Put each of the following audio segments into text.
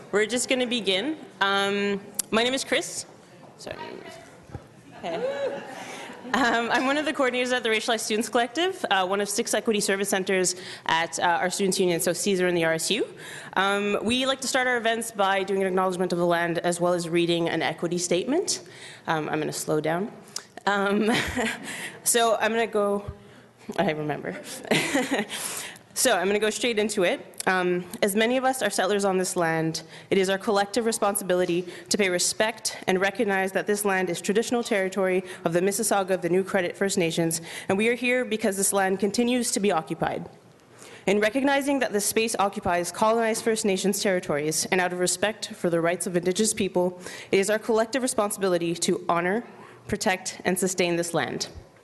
we're just going to begin. My name is Chris. Sorry. Hey. I'm one of the coordinators at the Racialized Students Collective, one of 6 equity service centers at our students' union, so CSER and the RSU. We like to start our events by doing an acknowledgement of the land as well as reading an equity statement. I'm going to slow down. So I'm going to go, I remember. So I'm going to go straight into it. As many of us are settlers on this land, it is our collective responsibility to pay respect and recognize that this land is traditional territory of the Mississauga of the New Credit First Nations, and we are here because this land continues to be occupied. In recognizing that this space occupies colonized First Nations territories, and out of respect for the rights of Indigenous people, it is our collective responsibility to honor, protect, and sustain this land.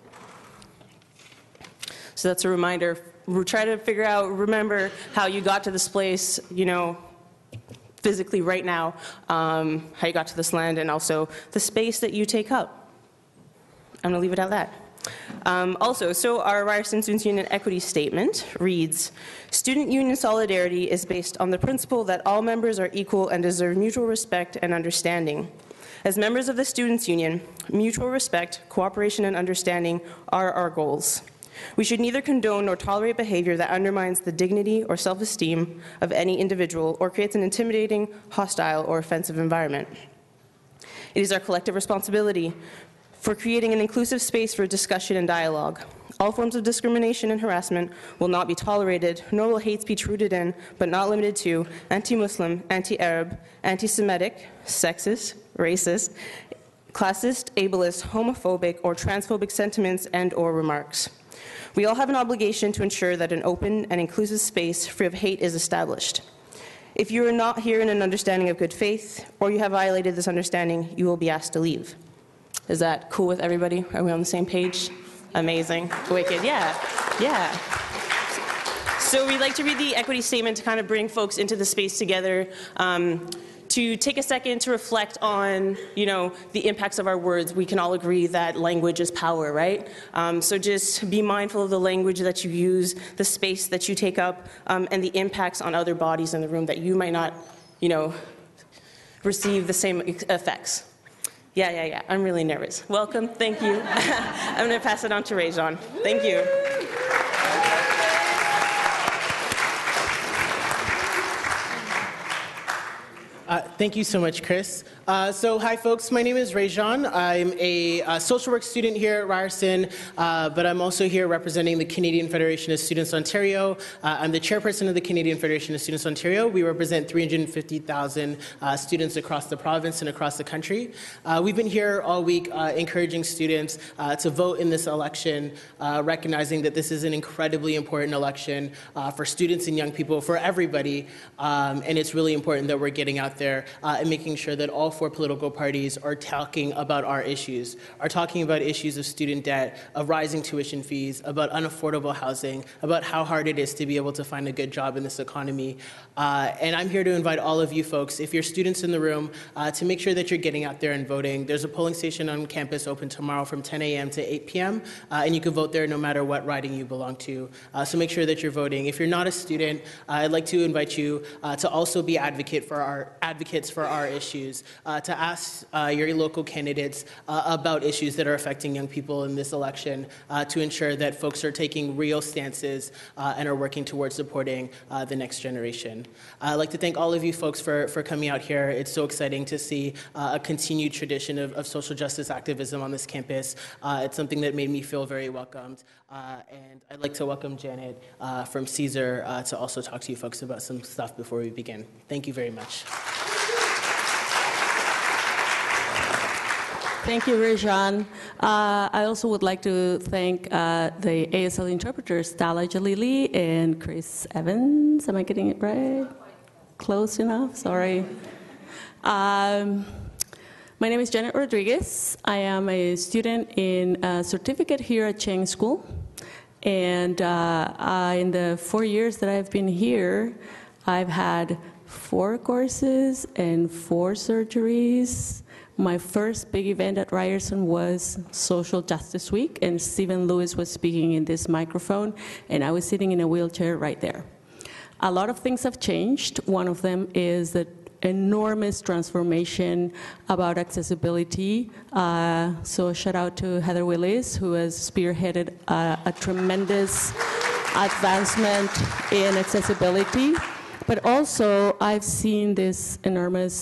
So that's a reminder. We'll try to figure out, remember how you got to this place, you know, physically right now, how you got to this land, and also the space that you take up. I'm gonna leave it at that. Also, so our Ryerson Students Union Equity Statement reads, student union solidarity is based on the principle that all members are equal and deserve mutual respect and understanding. As members of the Students Union, mutual respect, cooperation, and understanding are our goals. We should neither condone nor tolerate behavior that undermines the dignity or self-esteem of any individual or creates an intimidating, hostile, or offensive environment. It is our collective responsibility for creating an inclusive space for discussion and dialogue. All forms of discrimination and harassment will not be tolerated, nor will hate speech rooted in, but not limited to, anti-Muslim, anti-Arab, anti-Semitic, sexist, racist, classist, ableist, homophobic, or transphobic sentiments and/or remarks. We all have an obligation to ensure that an open and inclusive space free of hate is established. If you are not here in an understanding of good faith, or you have violated this understanding, you will be asked to leave. Is that cool with everybody? Are we on the same page? Amazing. Wicked. Yeah. Yeah. So we like to read the equity statement to kind of bring folks into the space together, to take a second to reflect on, you know, the impacts of our words. We can all agree that language is power, right? So just be mindful of the language that you use, the space that you take up, and the impacts on other bodies in the room that you might not, you know, receive the same effects. Yeah. I'm really nervous. Welcome. Thank you. I'm going to pass it on to Ryerson. Thank you. Thank you so much, Chris. So hi folks, my name is Ryerson. I'm a social work student here at Ryerson, but I'm also here representing the Canadian Federation of Students Ontario. I'm the chairperson of the Canadian Federation of Students Ontario. We represent 350,000 students across the province and across the country. We've been here all week encouraging students to vote in this election, recognizing that this is an incredibly important election for students and young people, for everybody, and it's really important that we're getting out there and making sure that all 4 political parties are talking about our issues, are talking about issues of student debt, of rising tuition fees, about unaffordable housing, about how hard it is to be able to find a good job in this economy. And I'm here to invite all of you folks, if you're students in the room, to make sure that you're getting out there and voting. There's a polling station on campus open tomorrow from 10 a.m. to 8 p.m., and you can vote there no matter what riding you belong to. So make sure that you're voting. If you're not a student, I'd like to invite you to also be advocates for our issues, to ask your local candidates about issues that are affecting young people in this election, to ensure that folks are taking real stances and are working towards supporting the next generation. I'd like to thank all of you folks for coming out here. It's so exciting to see a continued tradition of social justice activism on this campus. It's something that made me feel very welcomed. And I'd like to welcome Janet from CSER to also talk to you folks about some stuff before we begin. Thank you very much. Thank you, Ryerson. I also would like to thank the ASL interpreters, Dala Jalili and Chris Evans. Am I getting it right? Close enough? Sorry. My name is Janet Rodriguez. I am a student in a certificate here at Cheng School. And in the 4 years that I've been here, I've had 4 courses and 4 surgeries. My first big event at Ryerson was Social Justice Week, and Stephen Lewis was speaking in this microphone, and I was sitting in a wheelchair right there. A lot of things have changed. One of them is that enormous transformation about accessibility. So shout out to Heather Willis, who has spearheaded a tremendous advancement in accessibility. But also, I've seen this enormous,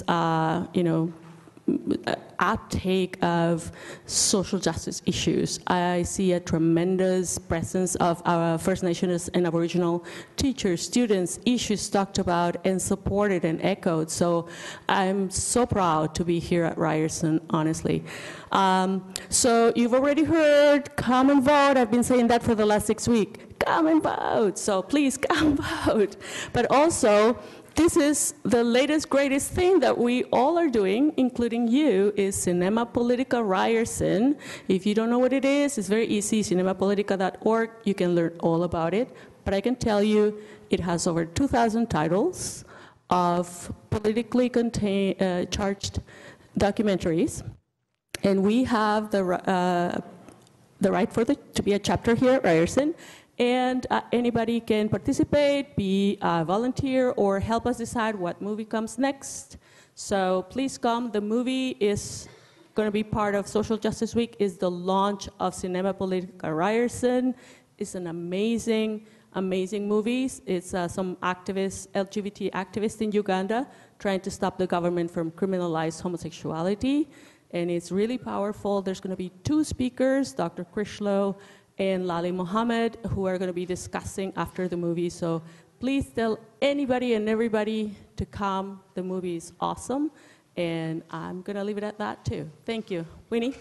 uptake of social justice issues. I see a tremendous presence of our First Nations and Aboriginal teachers, students, issues talked about and supported and echoed. So I'm so proud to be here at Ryerson, honestly. So you've already heard, come and vote. I've been saying that for the last 6 weeks. Come and vote. So please come vote. But also, this is the latest, greatest thing that we all are doing, including you, is Cinema Politica Ryerson. If you don't know what it is, it's very easy, cinemapolitica.org. You can learn all about it. But I can tell you, it has over 2,000 titles of politically charged documentaries. And we have the right for to be a chapter here at Ryerson. And anybody can participate, be a volunteer, or help us decide what movie comes next. So please come. The movie is going to be part of Social Justice Week, is the launch of Cinema Politica Ryerson. It's an amazing, amazing movie. It's some activists, LGBT activists in Uganda, trying to stop the government from criminalizing homosexuality. And it's really powerful. There's going to be 2 speakers, Dr. Krishlo and Lali Mohammed, who are going to be discussing after the movie. So please tell anybody and everybody to come. The movie is awesome. And I'm going to leave it at that, too. Thank you. Winnie?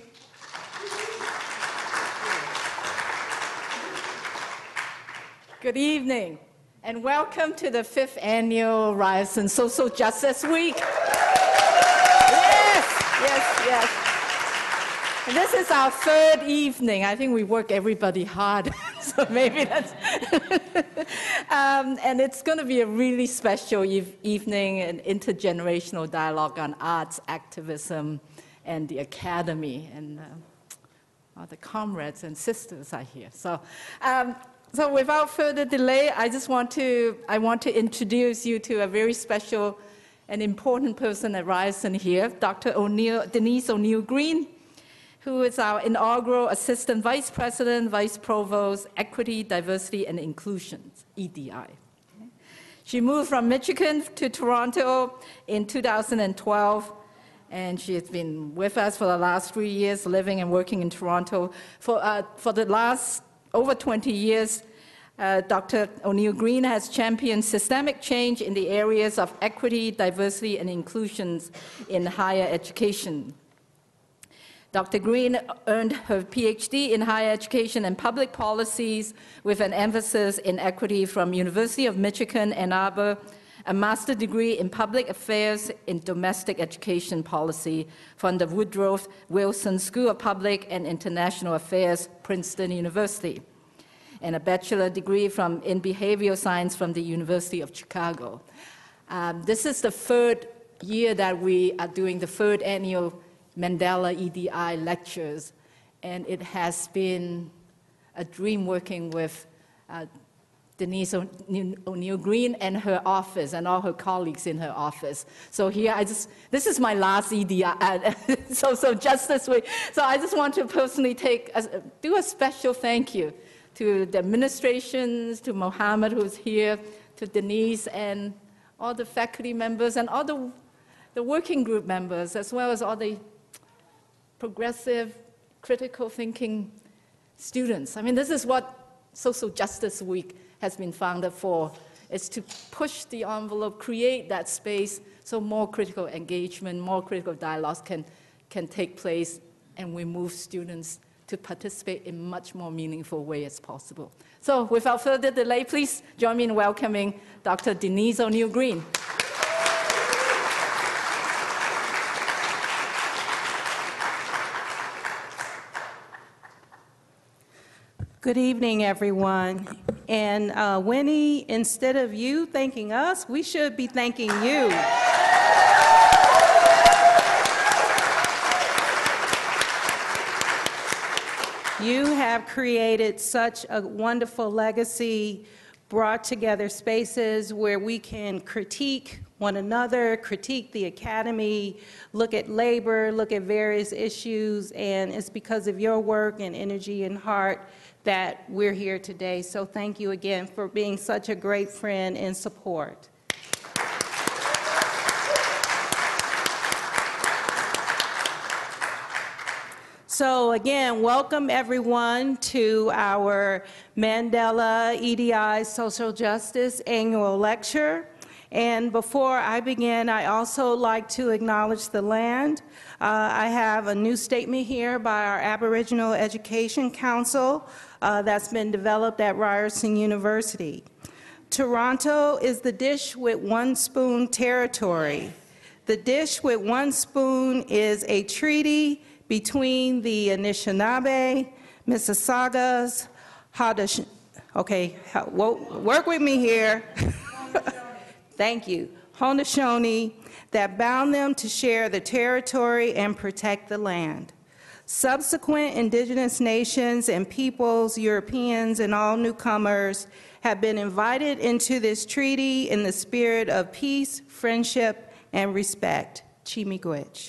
Good evening, and welcome to the 5th Annual Ryerson Social Justice Week. Yes, yes, yes. And this is our 3rd evening. I think we work everybody hard, so maybe that's... and it's going to be a really special evening, an intergenerational dialogue on arts, activism, and the academy. And all the comrades and sisters are here. So without further delay, I want to introduce you to a very special and important person at Ryerson here, Dr. Denise O'Neill-Green, who is our inaugural Assistant Vice President, Vice Provost, Equity, Diversity, and Inclusion, EDI. She moved from Michigan to Toronto in 2012, and she has been with us for the last 3 years, living and working in Toronto. For the last over 20 years, Dr. O'Neill-Green has championed systemic change in the areas of equity, diversity, and inclusion in higher education. Dr. Green earned her PhD in higher education and public policies with an emphasis in equity from University of Michigan, Ann Arbor, a master's degree in public affairs in domestic education policy from the Woodrow Wilson School of Public and International Affairs, Princeton University, and a bachelor's degree in behavioral science from the University of Chicago. This is the 3rd year that we are doing the 3rd annual Mandela EDI lectures, and it has been a dream working with Denise O'Neill-Green and her office and all her colleagues in her office. So here, this is my last EDI, so Justice Week. So I just want to personally do a special thank you to the administrations, to Mohammed, who's here, to Denise, and all the faculty members, and all the working group members, as well as all the progressive, critical thinking students. I mean, this is what Social Justice Week has been founded for, is to push the envelope, create that space so more critical engagement, more critical dialogues can take place, and we move students to participate in much more meaningful way as possible. So without further delay, please join me in welcoming Dr. Denise O'Neill-Green. Good evening, everyone. And Winnie, instead of you thanking us, we should be thanking you. You have created such a wonderful legacy, brought together spaces where we can critique one another, critique the academy, look at labor, look at various issues, and it's because of your work and energy and heart that we're here today. So thank you again for being such a great friend and support. So again, welcome everyone to our Mandela EDI Social Justice Annual Lecture. And before I begin, I also like to acknowledge the land. I have a new statement here by our Aboriginal Education Council that's been developed at Ryerson University. Toronto is the dish with one spoon territory. The dish with one spoon is a treaty between the Anishinaabe, Mississaugas, work with me here. Thank you. Haudenosaunee, that bound them to share the territory and protect the land. Subsequent indigenous nations and peoples, Europeans and all newcomers, have been invited into this treaty in the spirit of peace, friendship, and respect. Chimigwech.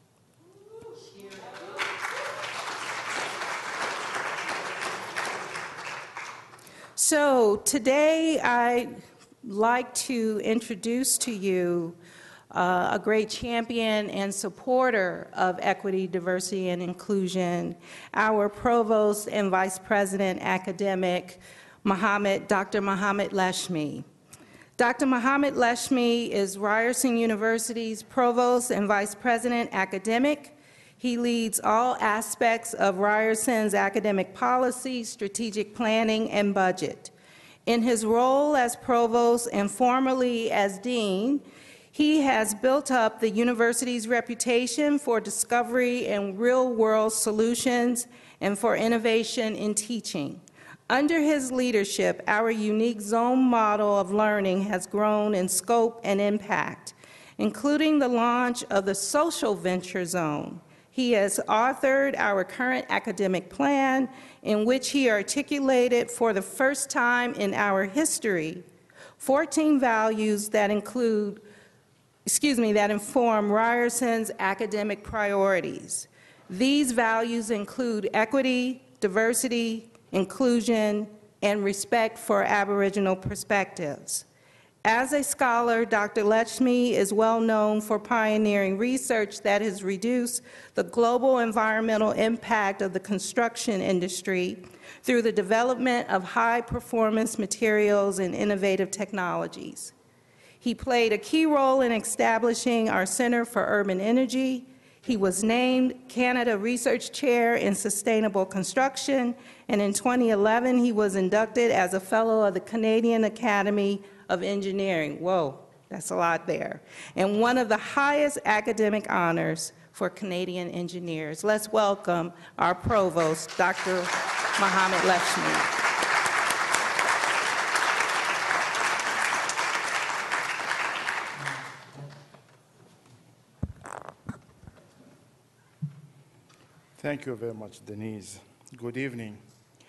So today I'd like to introduce to you a great champion and supporter of equity, diversity, and inclusion, our Provost and Vice President Academic, Dr. Mohammed Leshmi. Dr. Mohammed Leshmi is Ryerson University's Provost and Vice President Academic. He leads all aspects of Ryerson's academic policy, strategic planning, and budget. In his role as provost and formerly as dean, he has built up the university's reputation for discovery and real-world solutions and for innovation in teaching. Under his leadership, our unique zone model of learning has grown in scope and impact, including the launch of the Social Venture Zone. He has authored our current academic plan, in which he articulated for the first time in our history 14 values that inform Ryerson's academic priorities. These values include equity, diversity, inclusion, and respect for Aboriginal perspectives. As a scholar, Dr. Leshmi is well known for pioneering research that has reduced the global environmental impact of the construction industry through the development of high-performance materials and innovative technologies. He played a key role in establishing our Center for Urban Energy. He was named Canada Research Chair in Sustainable Construction, and in 2011, he was inducted as a Fellow of the Canadian Academy of Engineering. Whoa, that's a lot there. And one of the highest academic honors for Canadian engineers. Let's welcome our Provost, Dr. Mohammed Leshmi. Thank you very much, Denise. Good evening.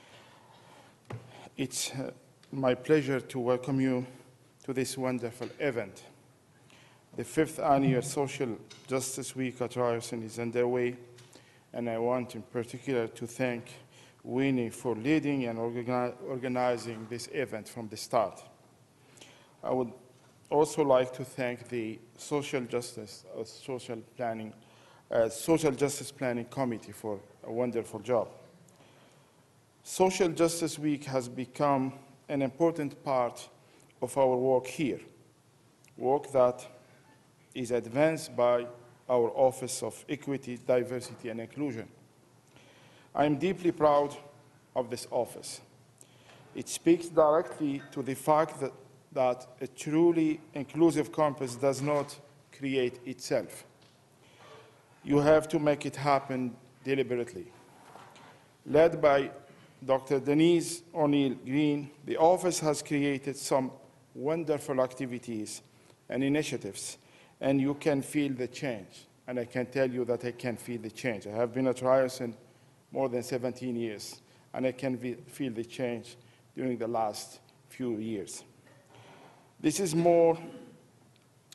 It's my pleasure to welcome you to this wonderful event. The 5th annual Social Justice Week at Ryerson is underway, and I want in particular to thank Winnie for leading and organizing this event from the start. I would also like to thank the Social Justice Planning Committee for a wonderful job. Social Justice Week has become an important part of our work here, work that is advanced by our Office of Equity, Diversity, and Inclusion. I am deeply proud of this office. It speaks directly to the fact that a truly inclusive campus does not create itself. You have to make it happen deliberately. Led by Dr. Denise O'Neill-Green, the office has created some wonderful activities and initiatives, and you can feel the change. And I can tell you that I can feel the change. I have been at Ryerson more than 17 years, and I can feel the change during the last few years. This is more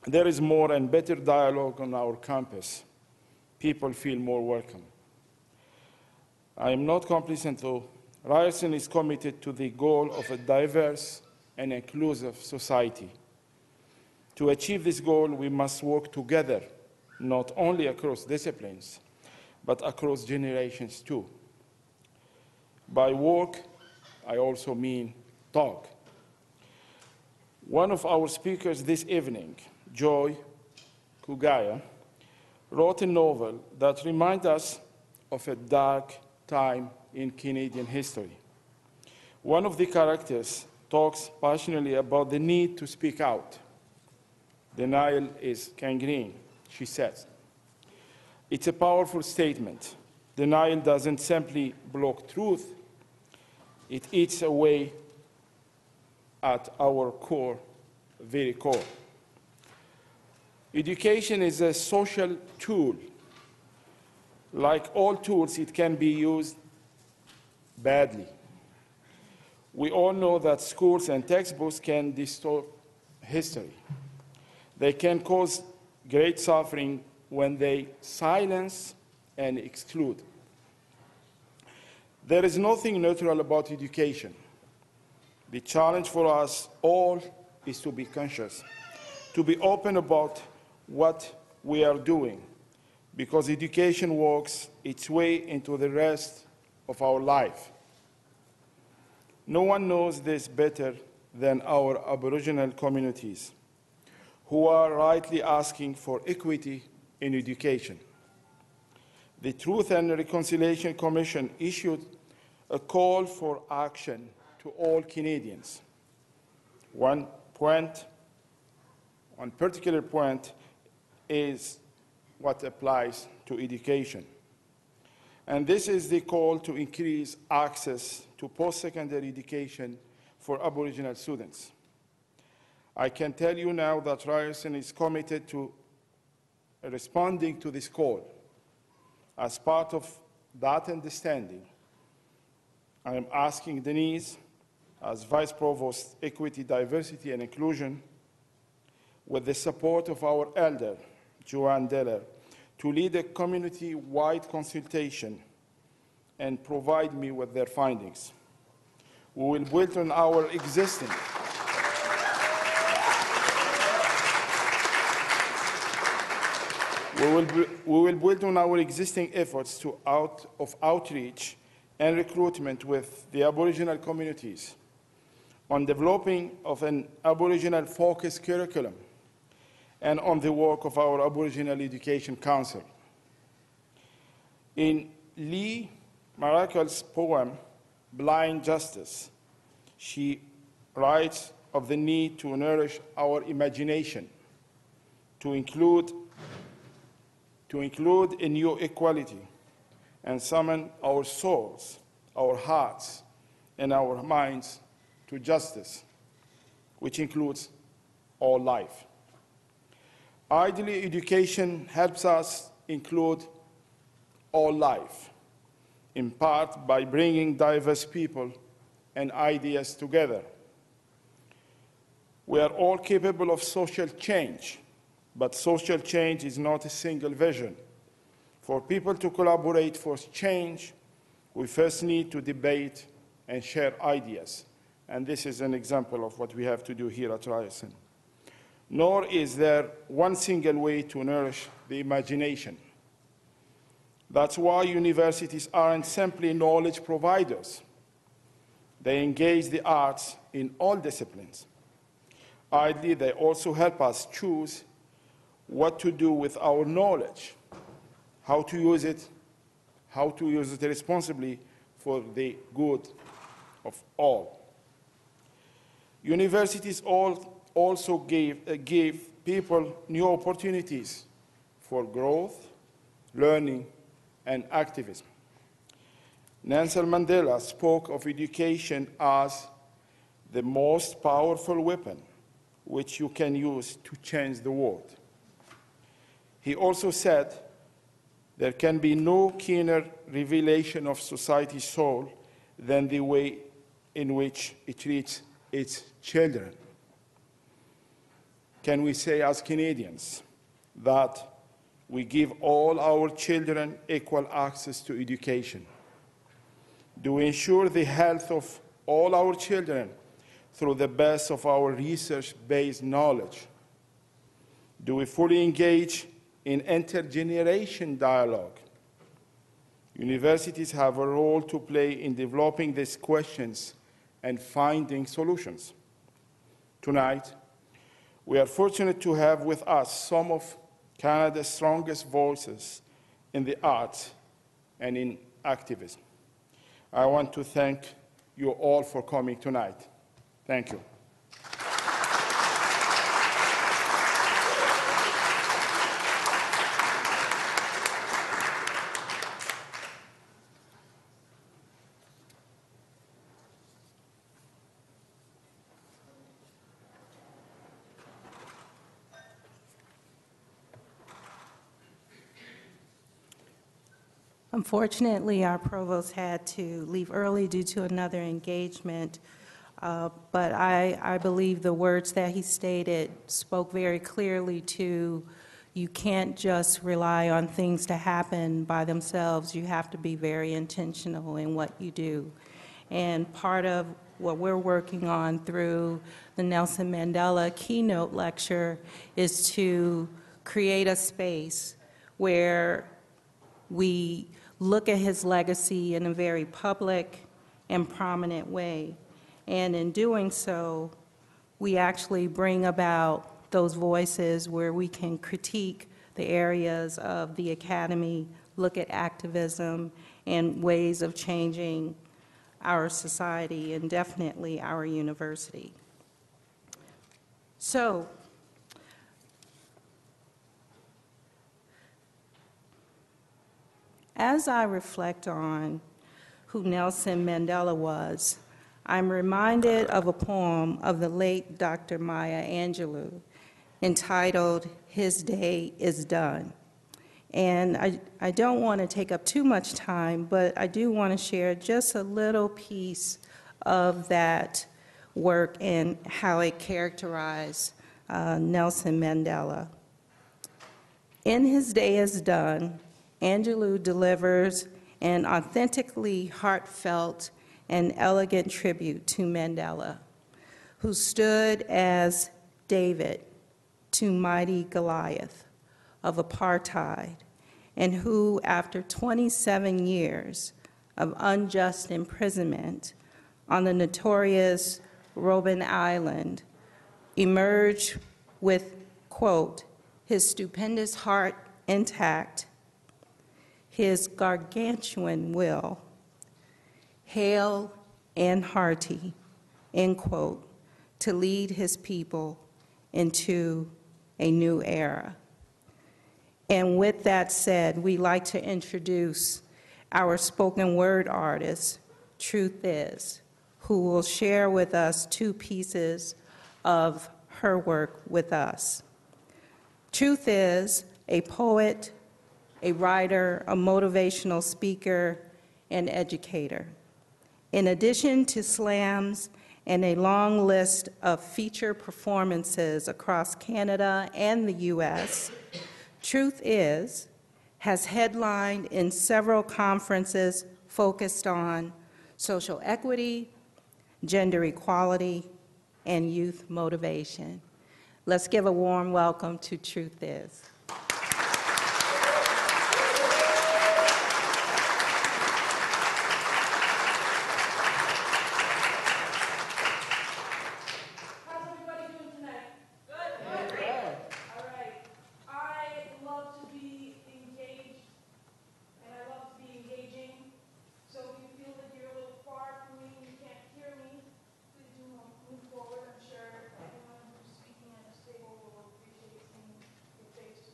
there is more and better dialogue on our campus, people feel more welcome. I am not complacent, though. Ryerson is committed to the goal of a diverse and inclusive society. To achieve this goal, we must work together, not only across disciplines, but across generations too. By work, I also mean talk. One of our speakers this evening, Joy Kogawa, wrote a novel that reminds us of a dark time in Canadian history. One of the characters talks passionately about the need to speak out. Denial is gangrene, she says. It's a powerful statement. Denial doesn't simply block truth, it eats away at our core, very core. Education is a social tool. Like all tools, it can be used badly. We all know that schools and textbooks can distort history. They can cause great suffering when they silence and exclude. There is nothing neutral about education. The challenge for us all is to be conscious, to be open about what we are doing, because education works its way into the rest of our life. No one knows this better than our Aboriginal communities, who are rightly asking for equity in education. The Truth and Reconciliation Commission issued a call for action to all Canadians. One particular point is what applies to education. And this is the call to increase access to post-secondary education for Aboriginal students. I can tell you now that Ryerson is committed to responding to this call. As part of that understanding, I am asking Denise, as Vice Provost, Equity, Diversity and Inclusion, with the support of our elder, Joanne Deller, to lead a community-wide consultation and provide me with their findings. We will build on our existing We will build on our existing efforts of outreach and recruitment with the Aboriginal communities on developing of an Aboriginal-focused curriculum and on the work of our Aboriginal Education Council. In Lee Maracle's poem, Blind Justice, she writes of the need to nourish our imagination, to include a new equality, and summon our souls, our hearts, and our minds to justice, which includes all life. Ideally, education helps us include all life, in part by bringing diverse people and ideas together. We are all capable of social change, but social change is not a single vision. For people to collaborate for change, we first need to debate and share ideas. And this is an example of what we have to do here at Ryerson. Nor is there one single way to nourish the imagination. That's why universities aren't simply knowledge providers. They engage the arts in all disciplines. Ideally, they also help us choose what to do with our knowledge, how to use it responsibly for the good of all. Universities also give people new opportunities for growth, learning, and activism. Nelson Mandela spoke of education as the most powerful weapon which you can use to change the world. He also said, there can be no keener revelation of society's soul than the way in which it treats its children. can we say as Canadians that we give all our children equal access to education? Do we ensure the health of all our children through the best of our research-based knowledge? Do we fully engage in intergenerational dialogue? Universities have a role to play in developing these questions and finding solutions. Tonight, we are fortunate to have with us some of Canada's strongest voices in the arts and in activism. I want to thank you all for coming tonight. Thank you. Unfortunately, our provost had to leave early due to another engagement, but I believe the words that he stated spoke very clearly to you can't just rely on things to happen by themselves. You have to be very intentional in what you do. And part of what we're working on through the Nelson Mandela keynote lecture is to create a space where we look at his legacy in a very public and prominent way. And in doing so, we actually bring about those voices where we can critique the areas of the academy, look at activism and ways of changing our society and definitely our university. So, as I reflect on who Nelson Mandela was, I'm reminded of a poem of the late Dr. Maya Angelou entitled, "His Day is Done." And I don't want to take up too much time, but I do want to share just a little piece of that work and how it characterized Nelson Mandela. In His Day is Done, Angelou delivers an authentically heartfelt and elegant tribute to Mandela, who stood as David to mighty Goliath of apartheid, and who, after 27 years of unjust imprisonment on the notorious Robben Island, emerged with, quote, his stupendous heart intact, his gargantuan will, hale and hearty, end quote, to lead his people into a new era. And with that said, we'd like to introduce our spoken word artist, Truth Is, who will share with us two pieces of her work with us. Truth Is a poet, a writer, a motivational speaker, and educator. In addition to slams and a long list of feature performances across Canada and the U.S., Truth Is has headlined in several conferences focused on social equity, gender equality, and youth motivation. Let's give a warm welcome to Truth Is. Forward, I'm sure anyone who's speaking at this table will appreciate seeing your face.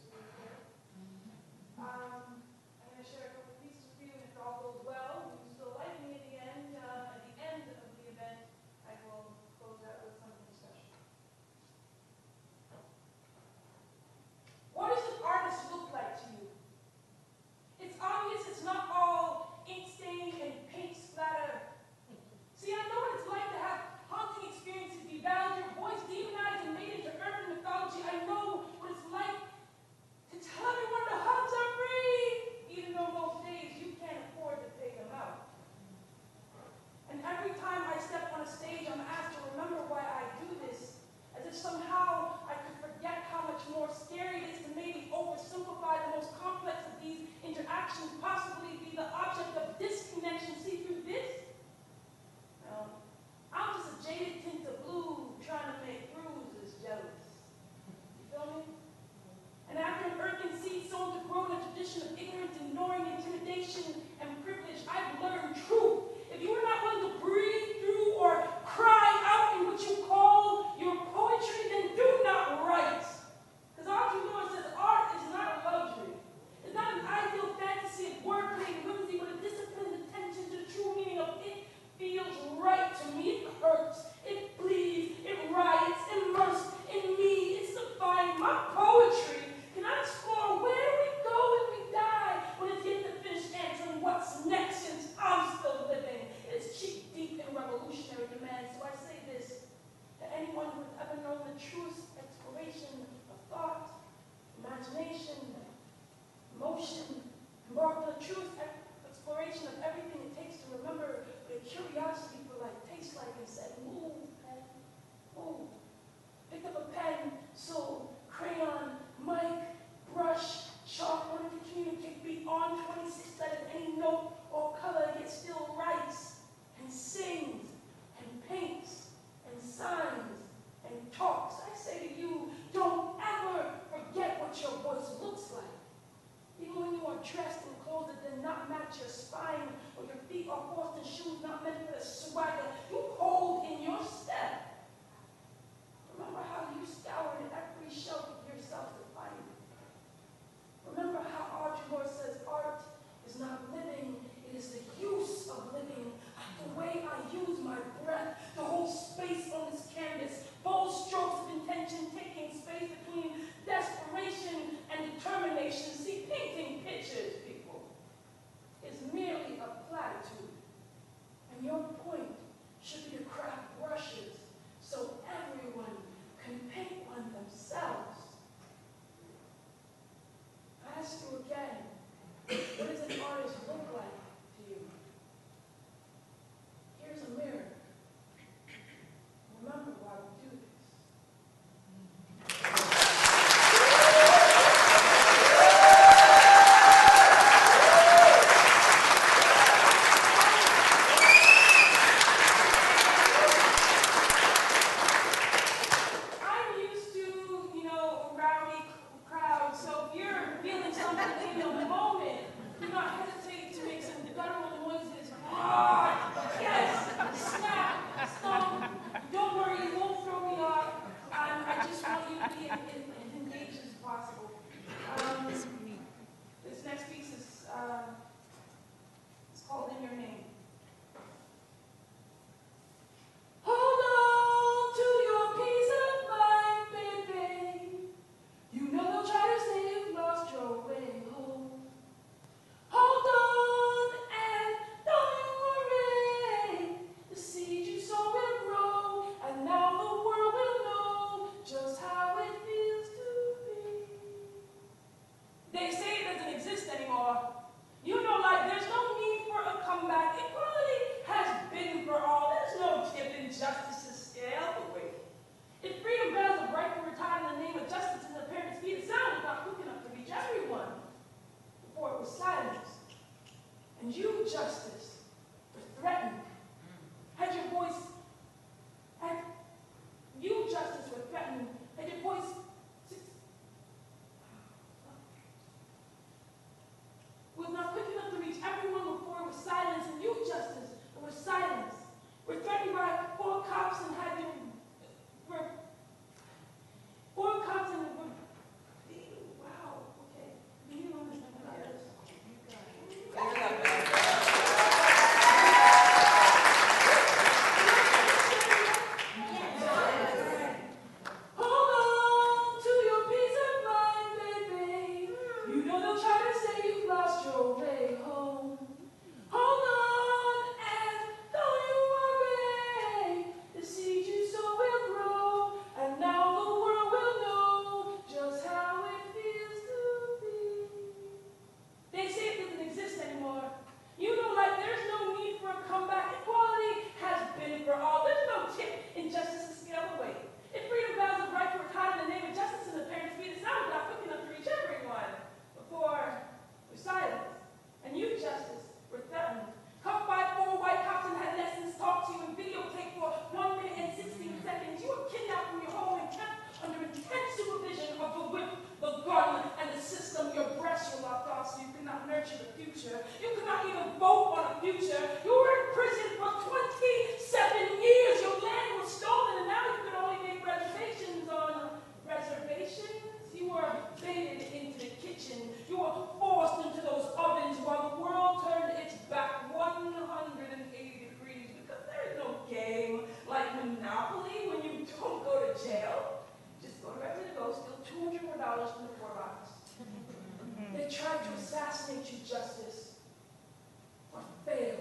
you're dressed in clothes that did not match your spine, or your feet are forced in shoes not meant for the swagger you hold in your step. Remember how you scoured every shelf of yourself to find it. Remember how Archibald says art is not living, it is the use of living. The way I use my breath to hold space on this canvas, bold strokes of intention, taking space between desperation and determination. See, painting pictures, people, is merely a platitude. And your point should be to craft brushes so everyone can paint one themselves. I ask you again, what does an artist look like to you? Here's a mirror. Remember why we do this. I'm used to, a rowdy crowd, so if you're feeling something in the moment, do not hesitate to make some guttural noises. Yes, snap, stomp. Don't worry, you won't throw me off. I just want you to be as engaged as possible. This next piece is it's called In Your Name. Hold on to your peace of mind, baby. You know they'll try to say you've lost your way home. Hold on and don't you worry. The seed you sow will grow, and now the world will know just how it feels to be. They say it doesn't exist anymore. Like there's no need for a comeback. Equality has been for all. There's no tip in justice's scale. But wait. If freedom bells of right were tied in the name of justice and the parents' feet, the sound was not quick enough to reach everyone. Before it was silenced. And you, justice, were threatened. Had your voice, was not quick enough to reach everyone before it was silenced, and you, justice, were silenced. We're threatened by four cops and had to, four cops and wow, okay. Do you understand about this? Hold on to your peace of mind, baby. You know they'll try to say you've lost your way home. Hold on and don't you worry. The seed you sow will grow, and now the world will know just how it feels to be. They say it doesn't exist anymore. You know, like there's no need for a comeback. Equality has been for all. There's no tip in justice's scale away. If freedom bells of right were tied in the name of justice and the parents' feet, the sound was not quick enough to reach everyone before we're silenced. And you, justice, were threatened. Cuffed by four white cops and had lessons taught to you and videotaped for 1 minute and 16 seconds. You were kidnapped from your home and kept under intense supervision of the whip, the gun, and the system. Your breasts were locked off so you could not nurture the future. You could not even vote on a future. You were in prison for 27 years. Your land was stolen, and now you can only make reservations on reservations. You were baited into the kitchen. You were forced into those ovens while the world turned its back 180 degrees, because there is no game like Monopoly when you don't go to jail. Just go to Redmond and go, steal $200 more from the poor box. They tried to assassinate you, justice, but failed.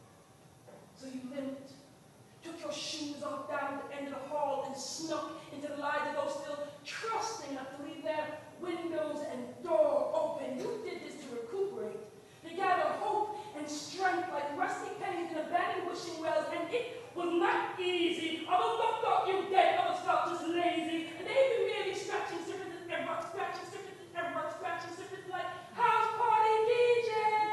So you limped, took your shoes off down at the end of the hall and snuck into the lives of those still trusting enough to leave their windows and door open. You did this to recuperate, to gather hope and strength like rusty pennies in abandoned wishing wells, and it was not easy. Although some thought you dead, others felt just lazy, and they even merely scratching surfaces, evermark scratching surfaces, evermark scratching surfaces like house party DJ.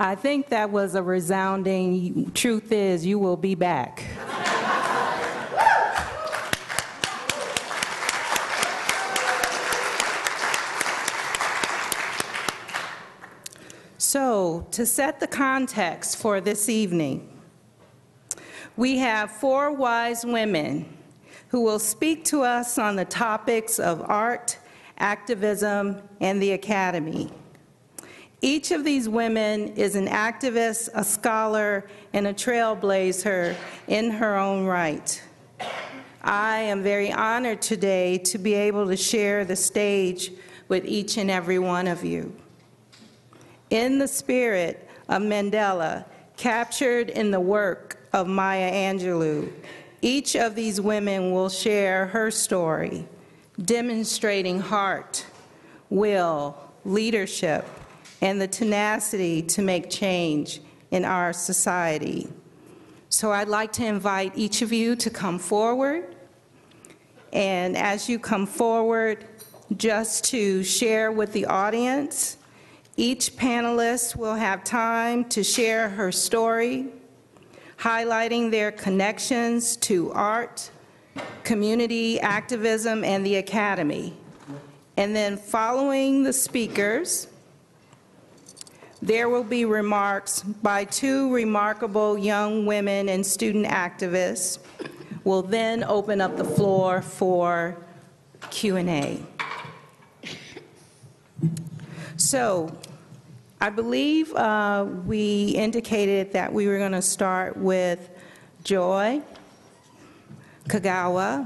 I think that was a resounding, truth is, you will be back. So, to set the context for this evening, we have 4 wise women who will speak to us on the topics of art, activism, and the academy. Each of these women is an activist, a scholar, and a trailblazer in her own right. I am very honored today to be able to share the stage with each and every one of you. In the spirit of Mandela, captured in the work of Maya Angelou, each of these women will share her story, demonstrating heart, will, leadership, and the tenacity to make change in our society. So I'd like to invite each of you to come forward, and as you come forward, just to share with the audience. Each panelist will have time to share her story, highlighting their connections to art, community activism, and the academy. And then following the speakers, there will be remarks by 2 remarkable young women and student activists. We'll then open up the floor for Q&A. So, I believe we indicated that we were going to start with Joy Kogawa.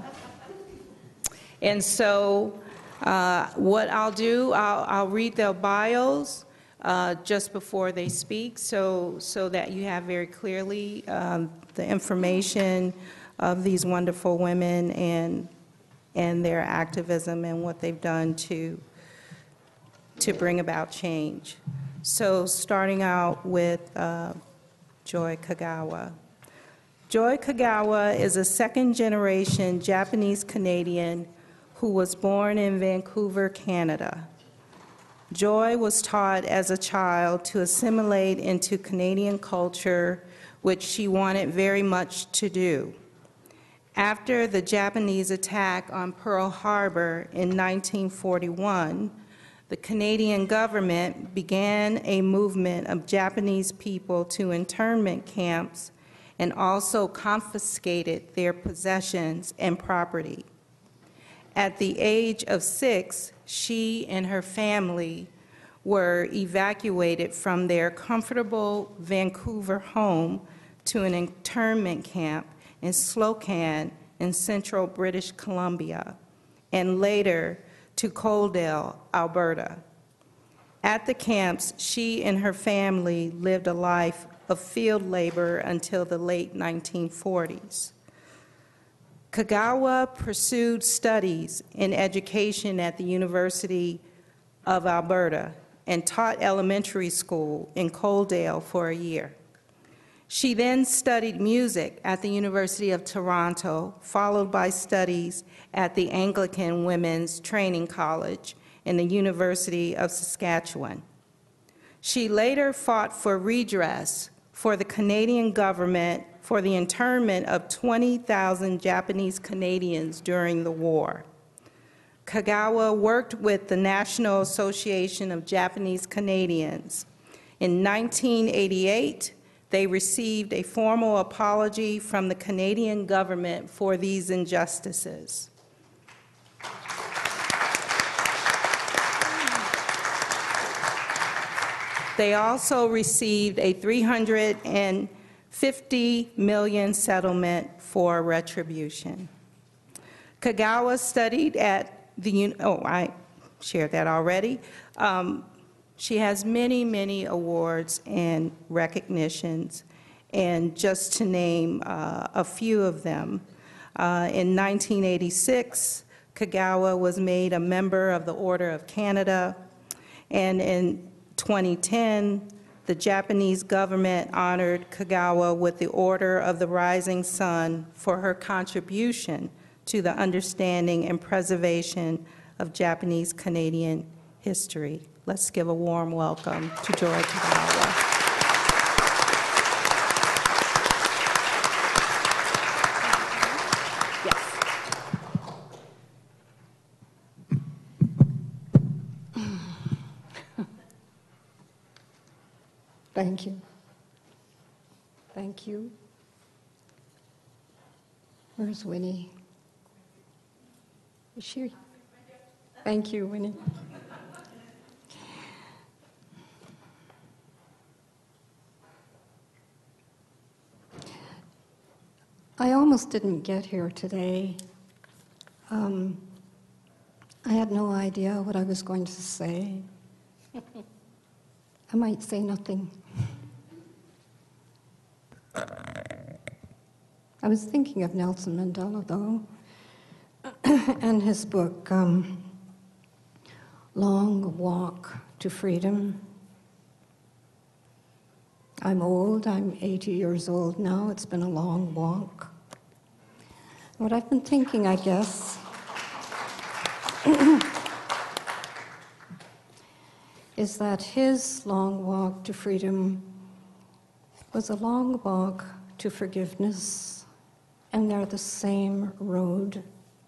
And so what I'll do, I'll read their bios just before they speak so that you have very clearly the information of these wonderful women and their activism and what they've done to bring about change. So starting out with Joy Kogawa. Joy Kogawa is a 2nd-generation Japanese-Canadian who was born in Vancouver, Canada. Joy was taught as a child to assimilate into Canadian culture, which she wanted very much to do. After the Japanese attack on Pearl Harbor in 1941, the Canadian government began a movement of Japanese people to internment camps and also confiscated their possessions and property. At the age of 6, she and her family were evacuated from their comfortable Vancouver home to an internment camp in Slocan in central British Columbia, and later to Coaldale, Alberta. At the camps, she and her family lived a life of field labor until the late 1940s. Kogawa pursued studies in education at the University of Alberta and taught elementary school in Coaldale for a year. She then studied music at the University of Toronto, followed by studies at the Anglican Women's Training College in the University of Saskatchewan. She later fought for redress for the Canadian government for the internment of 20,000 Japanese Canadians during the war. Kogawa worked with the National Association of Japanese Canadians. In 1988, they received a formal apology from the Canadian government for these injustices. They also received a $350 million settlement for retribution. Kogawa studied at the, I shared that already. She has many, many awards and recognitions, and just to name a few of them, in 1986, Kogawa was made a member of the Order of Canada, and in 2010, the Japanese government honored Kogawa with the Order of the Rising Sun for her contribution to the understanding and preservation of Japanese Canadian history. Let's give a warm welcome to Joy Kogawa. Thank you. Thank you. Where's Winnie? Is she? Thank you, Winnie. I almost didn't get here today. I had no idea what I was going to say. I might say nothing. I was thinking of Nelson Mandela, though, and his book, Long Walk to Freedom. I'm old, I'm 80 years old now. It's been a long walk. What I've been thinking, I guess, is that his long walk to freedom was a long walk to forgiveness, and they're the same road.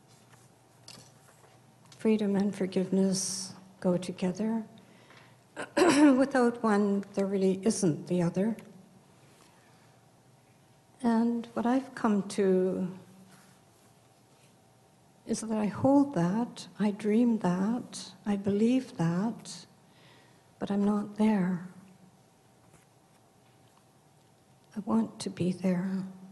Freedom and forgiveness go together. Without one, there really isn't the other. And what I've come to is that I hold that, I dream that, I believe that, but I'm not there. I want to be there.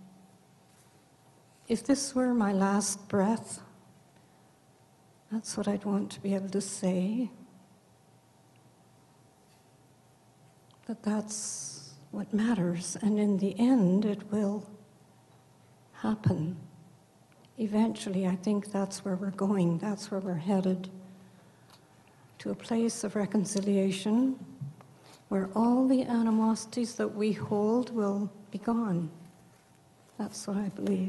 If this were my last breath, that's what I'd want to be able to say. That that's what matters, and in the end, it will happen. Eventually, I think that's where we're going, that's where we're headed, to a place of reconciliation where all the animosities that we hold will be gone. That's what I believe.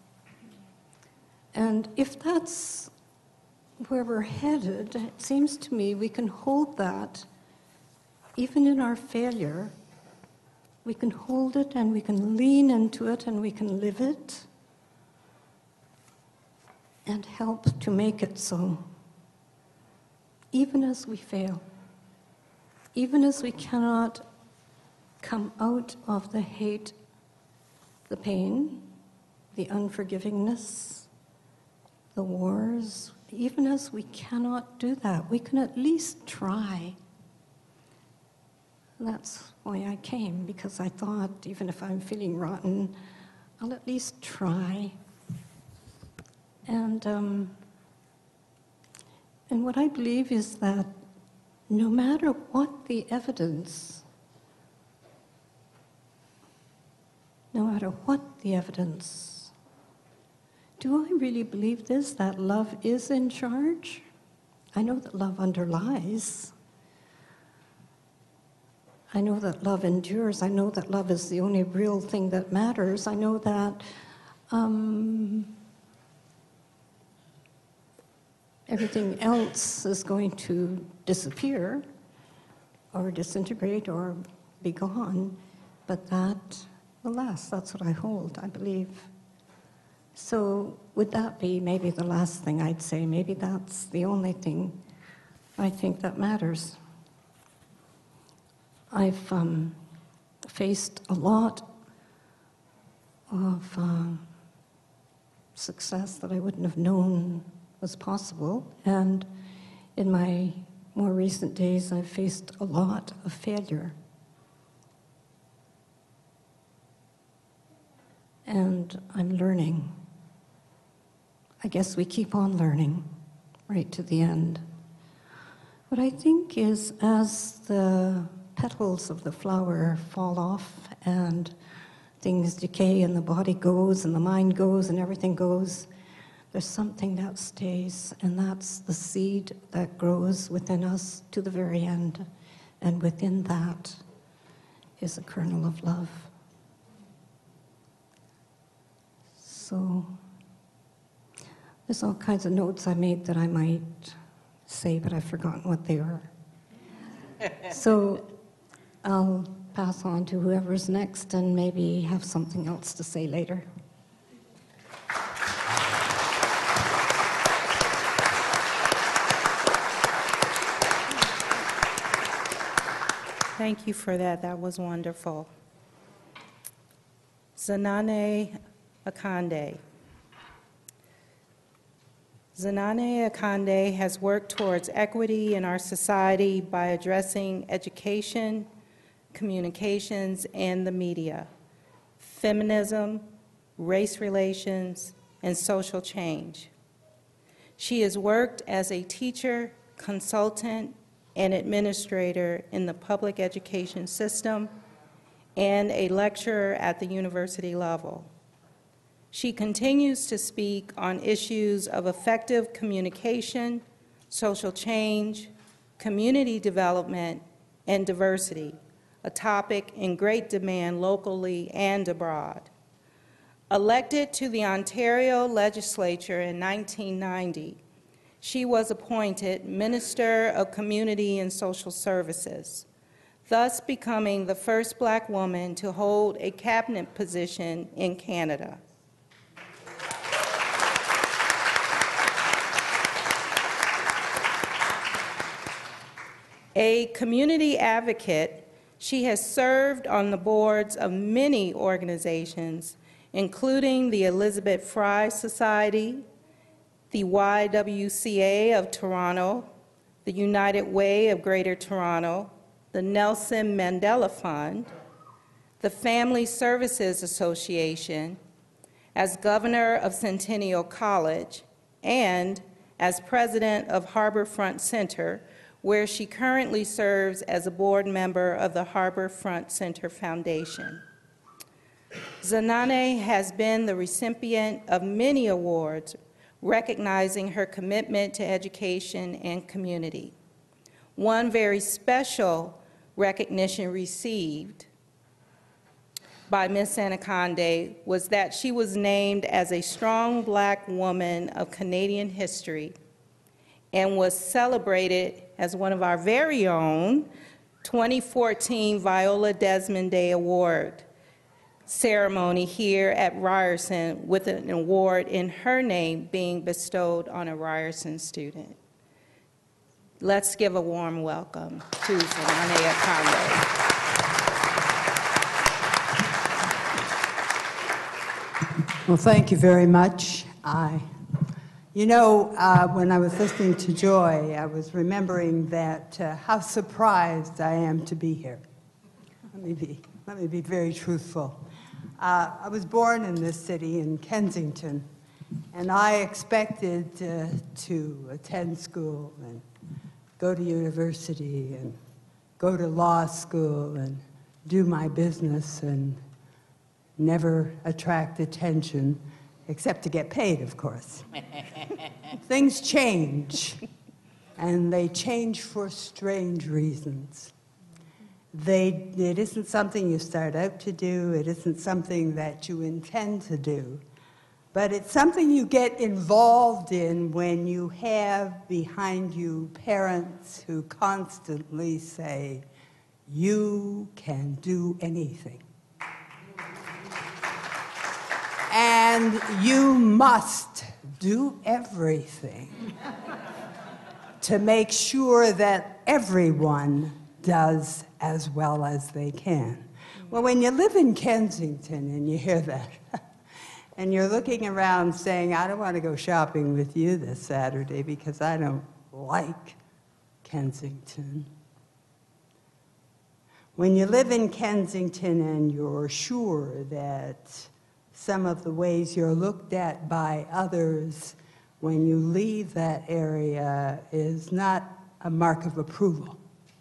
And if that's where we're headed, it seems to me we can hold that even in our failure. We can hold it and we can lean into it and we can live it and help to make it so. Even as we fail, even as we cannot come out of the hate, the pain, the unforgivingness, the wars, even as we cannot do that, we can at least try. That's why I came, because I thought, even if I'm feeling rotten, I'll at least try. And what I believe is that no matter what the evidence, do I really believe this, that love is in charge? I know that love underlies. I know that love endures. I know that love is the only real thing that matters. I know that everything else is going to disappear or disintegrate or be gone, but that will last. That's what I hold, I believe. So would that be maybe the last thing I'd say? Maybe that's the only thing I think that matters. I've faced a lot of success that I wouldn't have known was possible, and in my more recent days I've faced a lot of failure. And I'm learning. I guess we keep on learning right to the end. What I think is, as the petals of the flower fall off and things decay and the body goes and the mind goes and everything goes, there's something that stays, and that's the seed that grows within us to the very end. And within that is a kernel of love. So there's all kinds of notes I made that I might say, but I've forgotten what they were. So I'll pass on to whoever's next and maybe have something else to say later. Thank you for that. That was wonderful. Zanana Akande. Zanana Akande has worked towards equity in our society by addressing education, communications, and the media, feminism, race relations, and social change. She has worked as a teacher, consultant, and administrator in the public education system and a lecturer at the university level. She continues to speak on issues of effective communication, social change, community development, and diversity, a topic in great demand locally and abroad. Elected to the Ontario Legislature in 1990, she was appointed Minister of Community and Social Services, thus becoming the first Black woman to hold a cabinet position in Canada. A community advocate, she has served on the boards of many organizations, including the Elizabeth Fry Society, the YWCA of Toronto, the United Way of Greater Toronto, the Nelson Mandela Fund, the Family Services Association, as governor of Centennial College, and as president of Harborfront Center, where she currently serves as a board member of the Harborfront Center Foundation. Zanana has been the recipient of many awards recognizing her commitment to education and community. One very special recognition received by Ms. Akande was that she was named as a strong Black woman of Canadian history and was celebrated as one of our very own 2014 Viola Desmond Day Award ceremony here at Ryerson, with an award in her name being bestowed on a Ryerson student. Let's give a warm welcome to Zanana Akande. Well, thank you very much. You know, when I was listening to Joy, I was remembering that how surprised I am to be here. Let me be very truthful. I was born in this city, in Kensington, and I expected to attend school and go to university and go to law school and do my business and never attract attention, except to get paid, of course. Things change, and they change for strange reasons. It isn't something you start out to do, it isn't something that you intend to do, but it's something you get involved in when you have behind you parents who constantly say, you can do anything. And you must do everything to make sure that everyone does as well as they can. Well, when you live in Kensington and you hear that, and you're looking around saying, I don't want to go shopping with you this Saturday because I don't like Kensington. When you live in Kensington and you're sure that some of the ways you're looked at by others when you leave that area is not a mark of approval.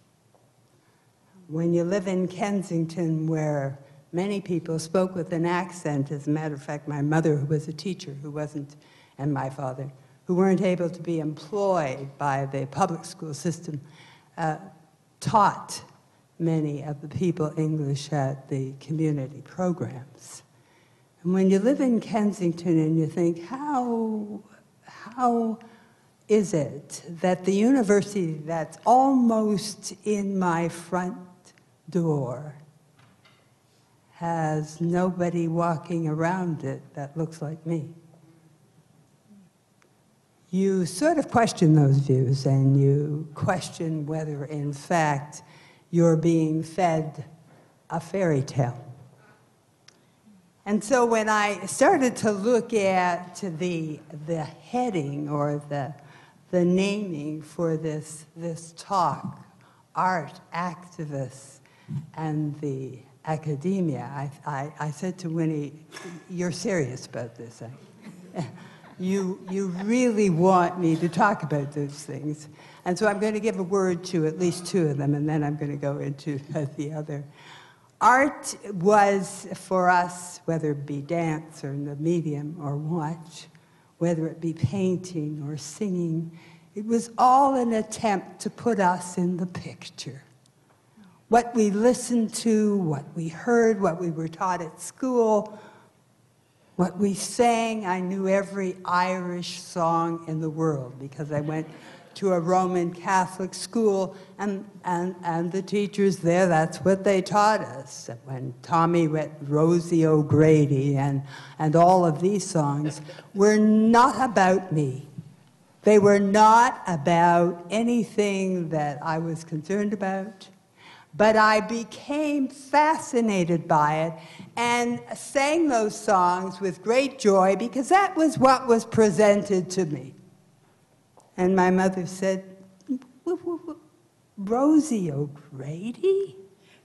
When you live in Kensington, where many people spoke with an accent, as a matter of fact, my mother, who was a teacher, who wasn't, and my father, who weren't able to be employed by the public school system, taught many of the people English at the community programs. And when you live in Kensington and you think, how is it that the university that's almost in my front door has nobody walking around it that looks like me? You sort of question those views, and you question whether, in fact, you're being fed a fairy tale. And so when I started to look at the heading or the naming for this talk, art, activists, and the academia, I said to Winnie, you're serious about this. You really want me to talk about those things. And so I'm going to give a word to at least two of them, and then I'm going to go into the other. Art was, for us, whether it be dance or the medium or watch, whether it be painting or singing, it was all an attempt to put us in the picture. What we listened to, what we heard, what we were taught at school, what we sang. I knew every Irish song in the world because I went to a Roman Catholic school, and the teachers there, that's what they taught us. When Tommy went Rosie O'Grady and all of these songs were not about me. They were not about anything that I was concerned about, but I became fascinated by it and sang those songs with great joy because that was what was presented to me. And my mother said, Rosie O'Grady?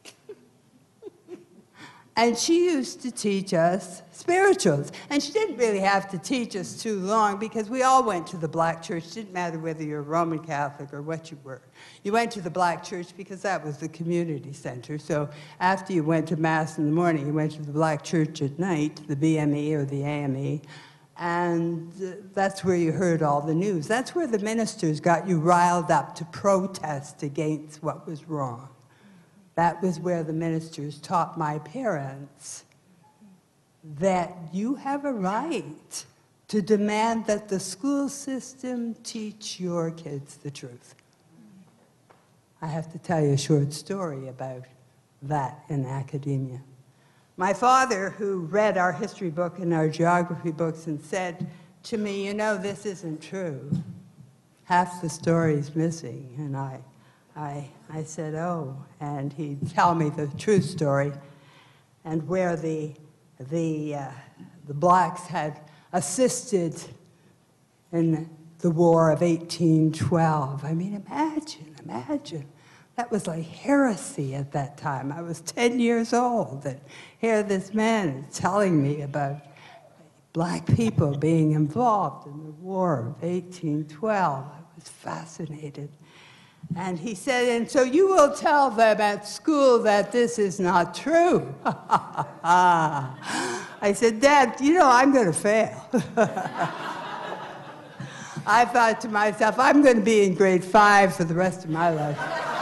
And she used to teach us spirituals. And she didn't really have to teach us too long because we all went to the black church. It didn't matter whether you're Roman Catholic or what you were. You went to the black church because that was the community center. So after you went to Mass in the morning, you went to the black church at night, the BME or the AME. And that's where you heard all the news. That's where the ministers got you riled up to protest against what was wrong. That was where the ministers taught my parents that you have a right to demand that the school system teach your kids the truth. I have to tell you a short story about that in academia. My father, who read our history book and our geography books and said to me, you know, this isn't true. Half the story's missing. And I said, oh, and he'd tell me the true story and where the blacks had assisted in the War of 1812. I mean, imagine. That was like heresy at that time. I was 10 years old, and here this man is telling me about black people being involved in the War of 1812. I was fascinated. And he said, and so you will tell them at school that this is not true. I said, Dad, you know, I'm going to fail. I thought to myself, I'm going to be in grade 5 for the rest of my life.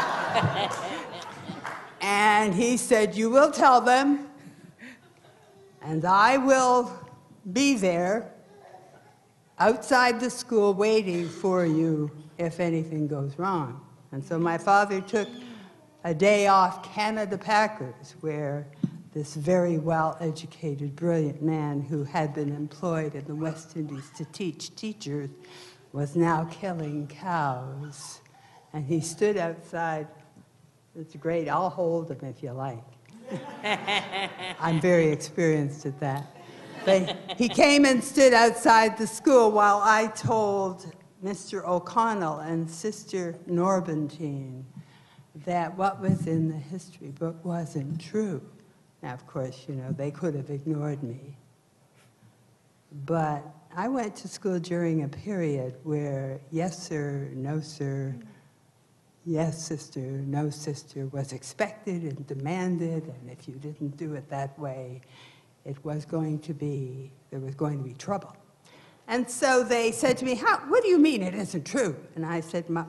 And he said, you will tell them, and I will be there outside the school waiting for you if anything goes wrong. And so my father took a day off Canada Packers, where this very well-educated, brilliant man who had been employed in the West Indies to teach teachers was now killing cows. And he stood outside. It's great. I'll hold him if you like. I'm very experienced at that. But he came and stood outside the school while I told Mr. O'Connell and Sister Norbentine that what was in the history book wasn't true. Now, of course, you know, they could have ignored me. But I went to school during a period where yes, sir, no, sir, yes, sister, no, sister was expected and demanded, and if you didn't do it that way, there was going to be trouble. And so they said to me, what do you mean it isn't true? And I said, my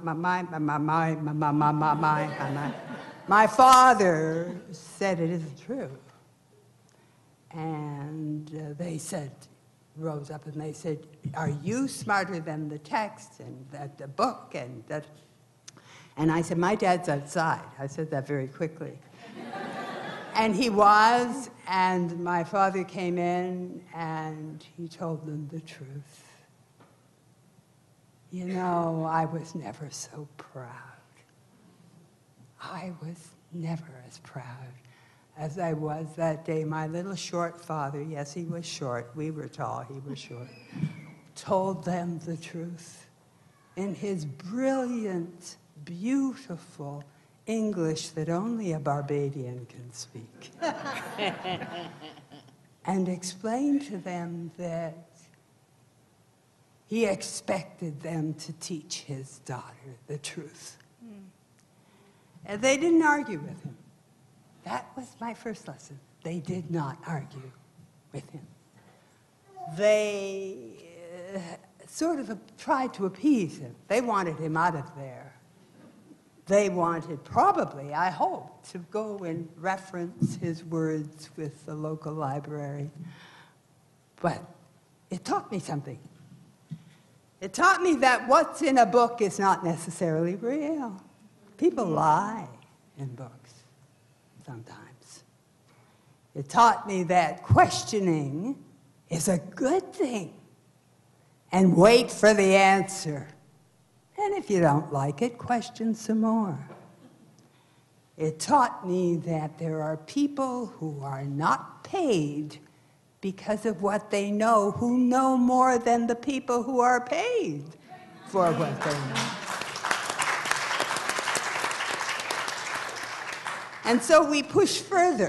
father said it isn't true. And they said, rose up and they said, are you smarter than the text and the book and that? And I said, my dad's outside. I said that very quickly. And he was, and my father came in and he told them the truth. You know, I was never so proud. I was never as proud as I was that day. My little short father, yes, he was short. We were tall, he was short, told them the truth in his brilliant, beautiful English that only a Barbadian can speak. And explained to them that he expected them to teach his daughter the truth. And they didn't argue with him. That was my first lesson. They did not argue with him. They sort of tried to appease him. They wanted him out of there. They wanted, probably, I hope, to go and reference his words with the local library. But it taught me something. It taught me that what's in a book is not necessarily real. People lie in books sometimes. It taught me that questioning is a good thing, and wait for the answer. And if you don't like it, question some more. It taught me that there are people who are not paid because of what they know, who know more than the people who are paid for what they know. And so we push further.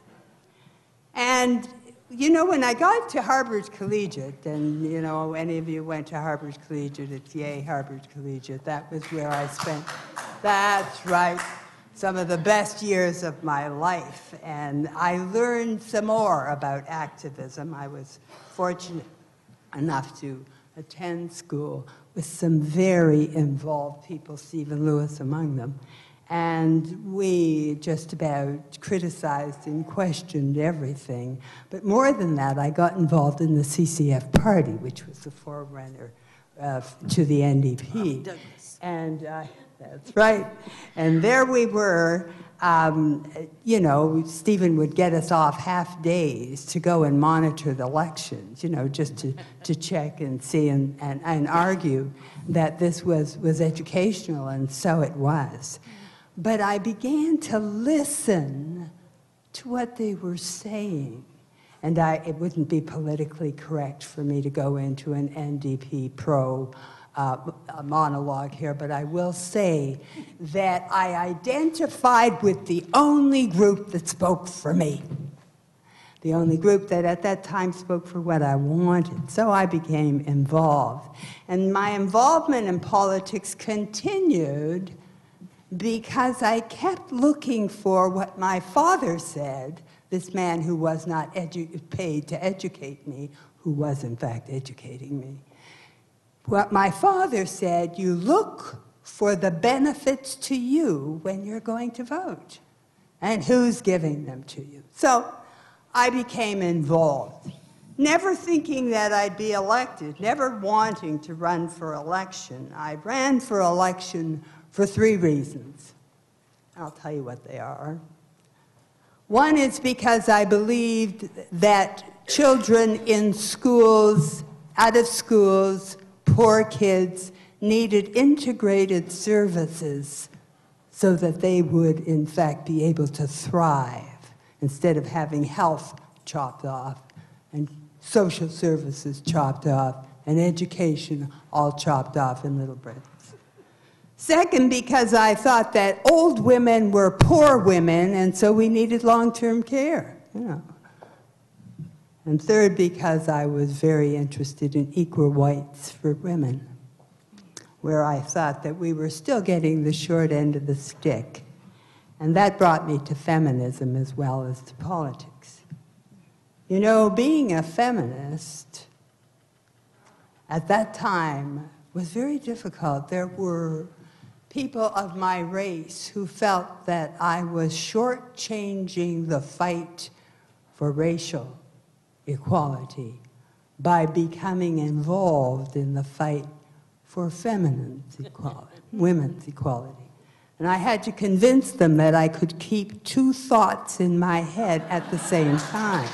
And, you know, when I got to Harvard Collegiate, and, you know, any of you went to Harvard Collegiate, it's yay, Harvard Collegiate. That was where I spent, that's right, some of the best years of my life. And I learned some more about activism. I was fortunate enough to attend school with some very involved people, Stephen Lewis among them. And we just about criticized and questioned everything. But more than that, I got involved in the CCF party, which was the forerunner to the NDP. And that's right. And there we were. You know, Stephen would get us off half days to go and monitor the elections, you know, just to check and see and argue that this was educational, and so it was. But I began to listen to what they were saying. And it wouldn't be politically correct for me to go into an NDP pro monologue here, but I will say that I identified with the only group that spoke for me. The only group that at that time spoke for what I wanted. So I became involved. And my involvement in politics continued because I kept looking for what my father said, this man who was not paid to educate me, who was in fact educating me. What my father said, you look for the benefits to you when you're going to vote, and who's giving them to you. So I became involved, never thinking that I'd be elected, never wanting to run for election. I ran for election for 3 reasons. I'll tell you what they are. One is because I believed that children in schools, out of schools, poor kids, needed integrated services so that they would, in fact, be able to thrive instead of having health chopped off and social services chopped off and education all chopped off in little bits. Second, because I thought that old women were poor women, and so we needed long-term care, you know. And third, because I was very interested in equal rights for women, where I thought that we were still getting the short end of the stick. And that brought me to feminism as well as to politics. You know, being a feminist at that time was very difficult. There were people of my race who felt that I was shortchanging the fight for racial equality by becoming involved in the fight for feminine equality, women's equality. And I had to convince them that I could keep 2 thoughts in my head at the same time.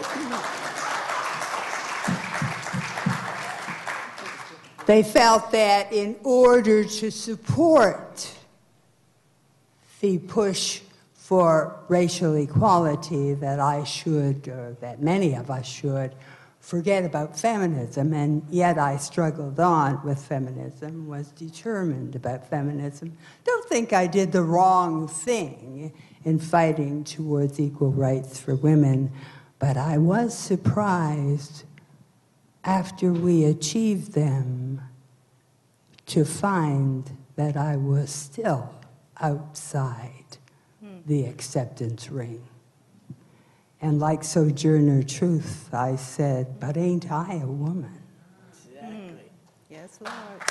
They felt that in order to support the push for racial equality that I should, or that many of us should, forget about feminism, and yet I struggled on with feminism, was determined about feminism. Don't think I did the wrong thing in fighting towards equal rights for women, but I was surprised after we achieved them to find that I was still outside the acceptance ring. And like Sojourner Truth, I said, but ain't I a woman? Exactly. Yes, Lord.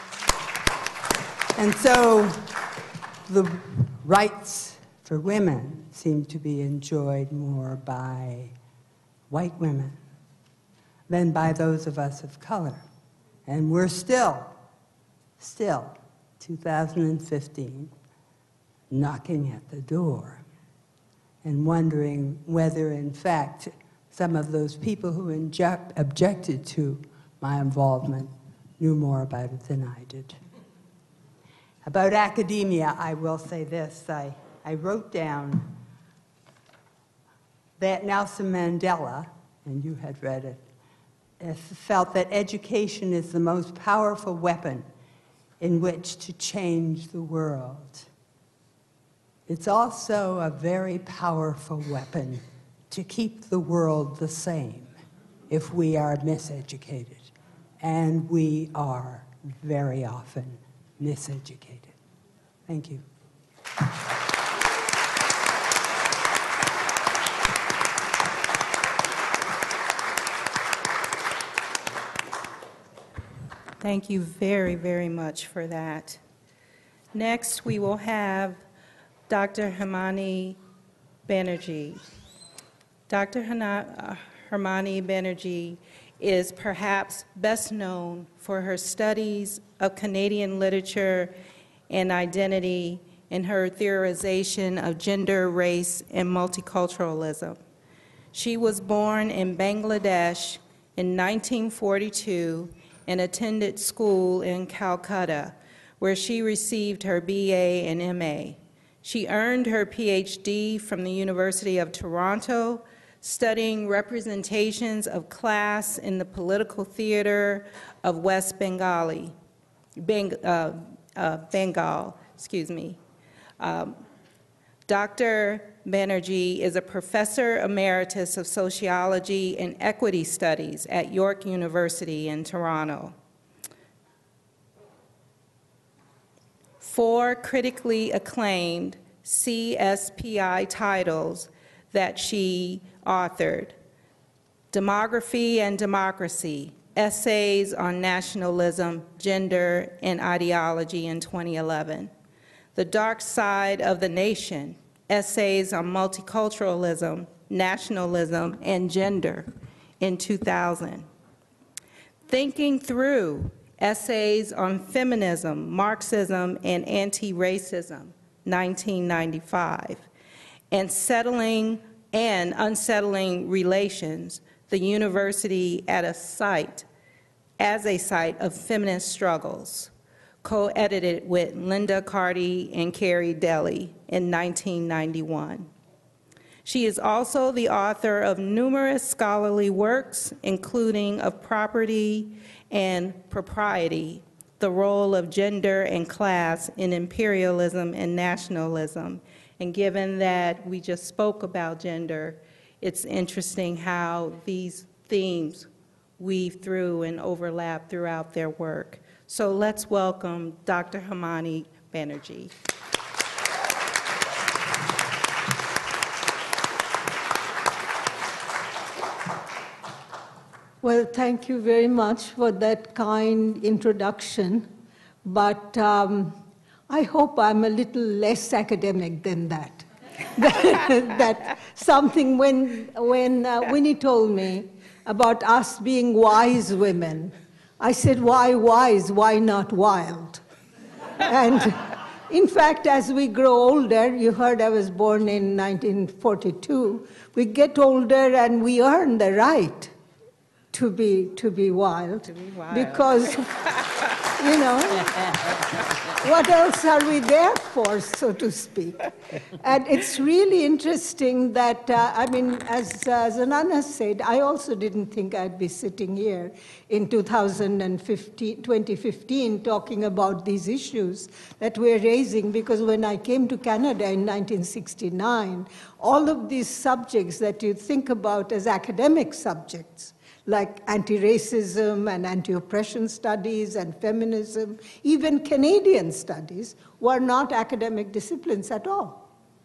And so the rights for women seem to be enjoyed more by white women than by those of us of color. And we're still, 2015, knocking at the door and wondering whether, in fact, some of those people who objected to my involvement knew more about it than I did. About academia, I will say this. I wrote down that Nelson Mandela, and you had read it, felt that education is the most powerful weapon in which to change the world. It's also a very powerful weapon to keep the world the same if we are miseducated. And we are very often miseducated. Thank you. Thank you very, very much for that. Next, we will have Dr. Himani Bannerji. Dr. Himani Bannerji is perhaps best known for her studies of Canadian literature and identity and her theorization of gender, race, and multiculturalism. She was born in Bangladesh in 1942 and attended school in Calcutta, where she received her BA and MA. She earned her PhD from the University of Toronto, studying representations of class in the political theater of West Bengal. Dr. Bannerji is a professor emeritus of sociology and equity studies at York University in Toronto. 4 critically acclaimed CSPI titles that she authored: Demography and Democracy, Essays on Nationalism, Gender, and Ideology in 2011. The Dark Side of the Nation, Essays on Multiculturalism, Nationalism, and Gender in 2000. Thinking Through, Essays on Feminism, Marxism, and Anti-Racism, 1995. And Settling and Unsettling Relations, the University as a Site of Feminist Struggles, co-edited with Linda Carty and Carrie Daly in 1991. She is also the author of numerous scholarly works, including Of Property and Propriety, The Role of Gender and Class in Imperialism and Nationalism. And given that we just spoke about gender, it's interesting how these themes weave through and overlap throughout their work. So let's welcome Dr. Himani Bannerji. Well, thank you very much for that kind introduction, but I hope I'm a little less academic than that. That something when Winnie told me about us being wise women, I said, why wise, why not wild? And in fact, as we grow older, you heard I was born in 1942, we get older and we earn the right to be wild. To be wild. Because You know, what else are we there for, so to speak? And it's really interesting that, I mean, as Zanana said, I also didn't think I'd be sitting here in 2015 talking about these issues that we're raising, because when I came to Canada in 1969, all of these subjects that you think about as academic subjects, like anti-racism and anti-oppression studies and feminism, even Canadian studies, were not academic disciplines at all.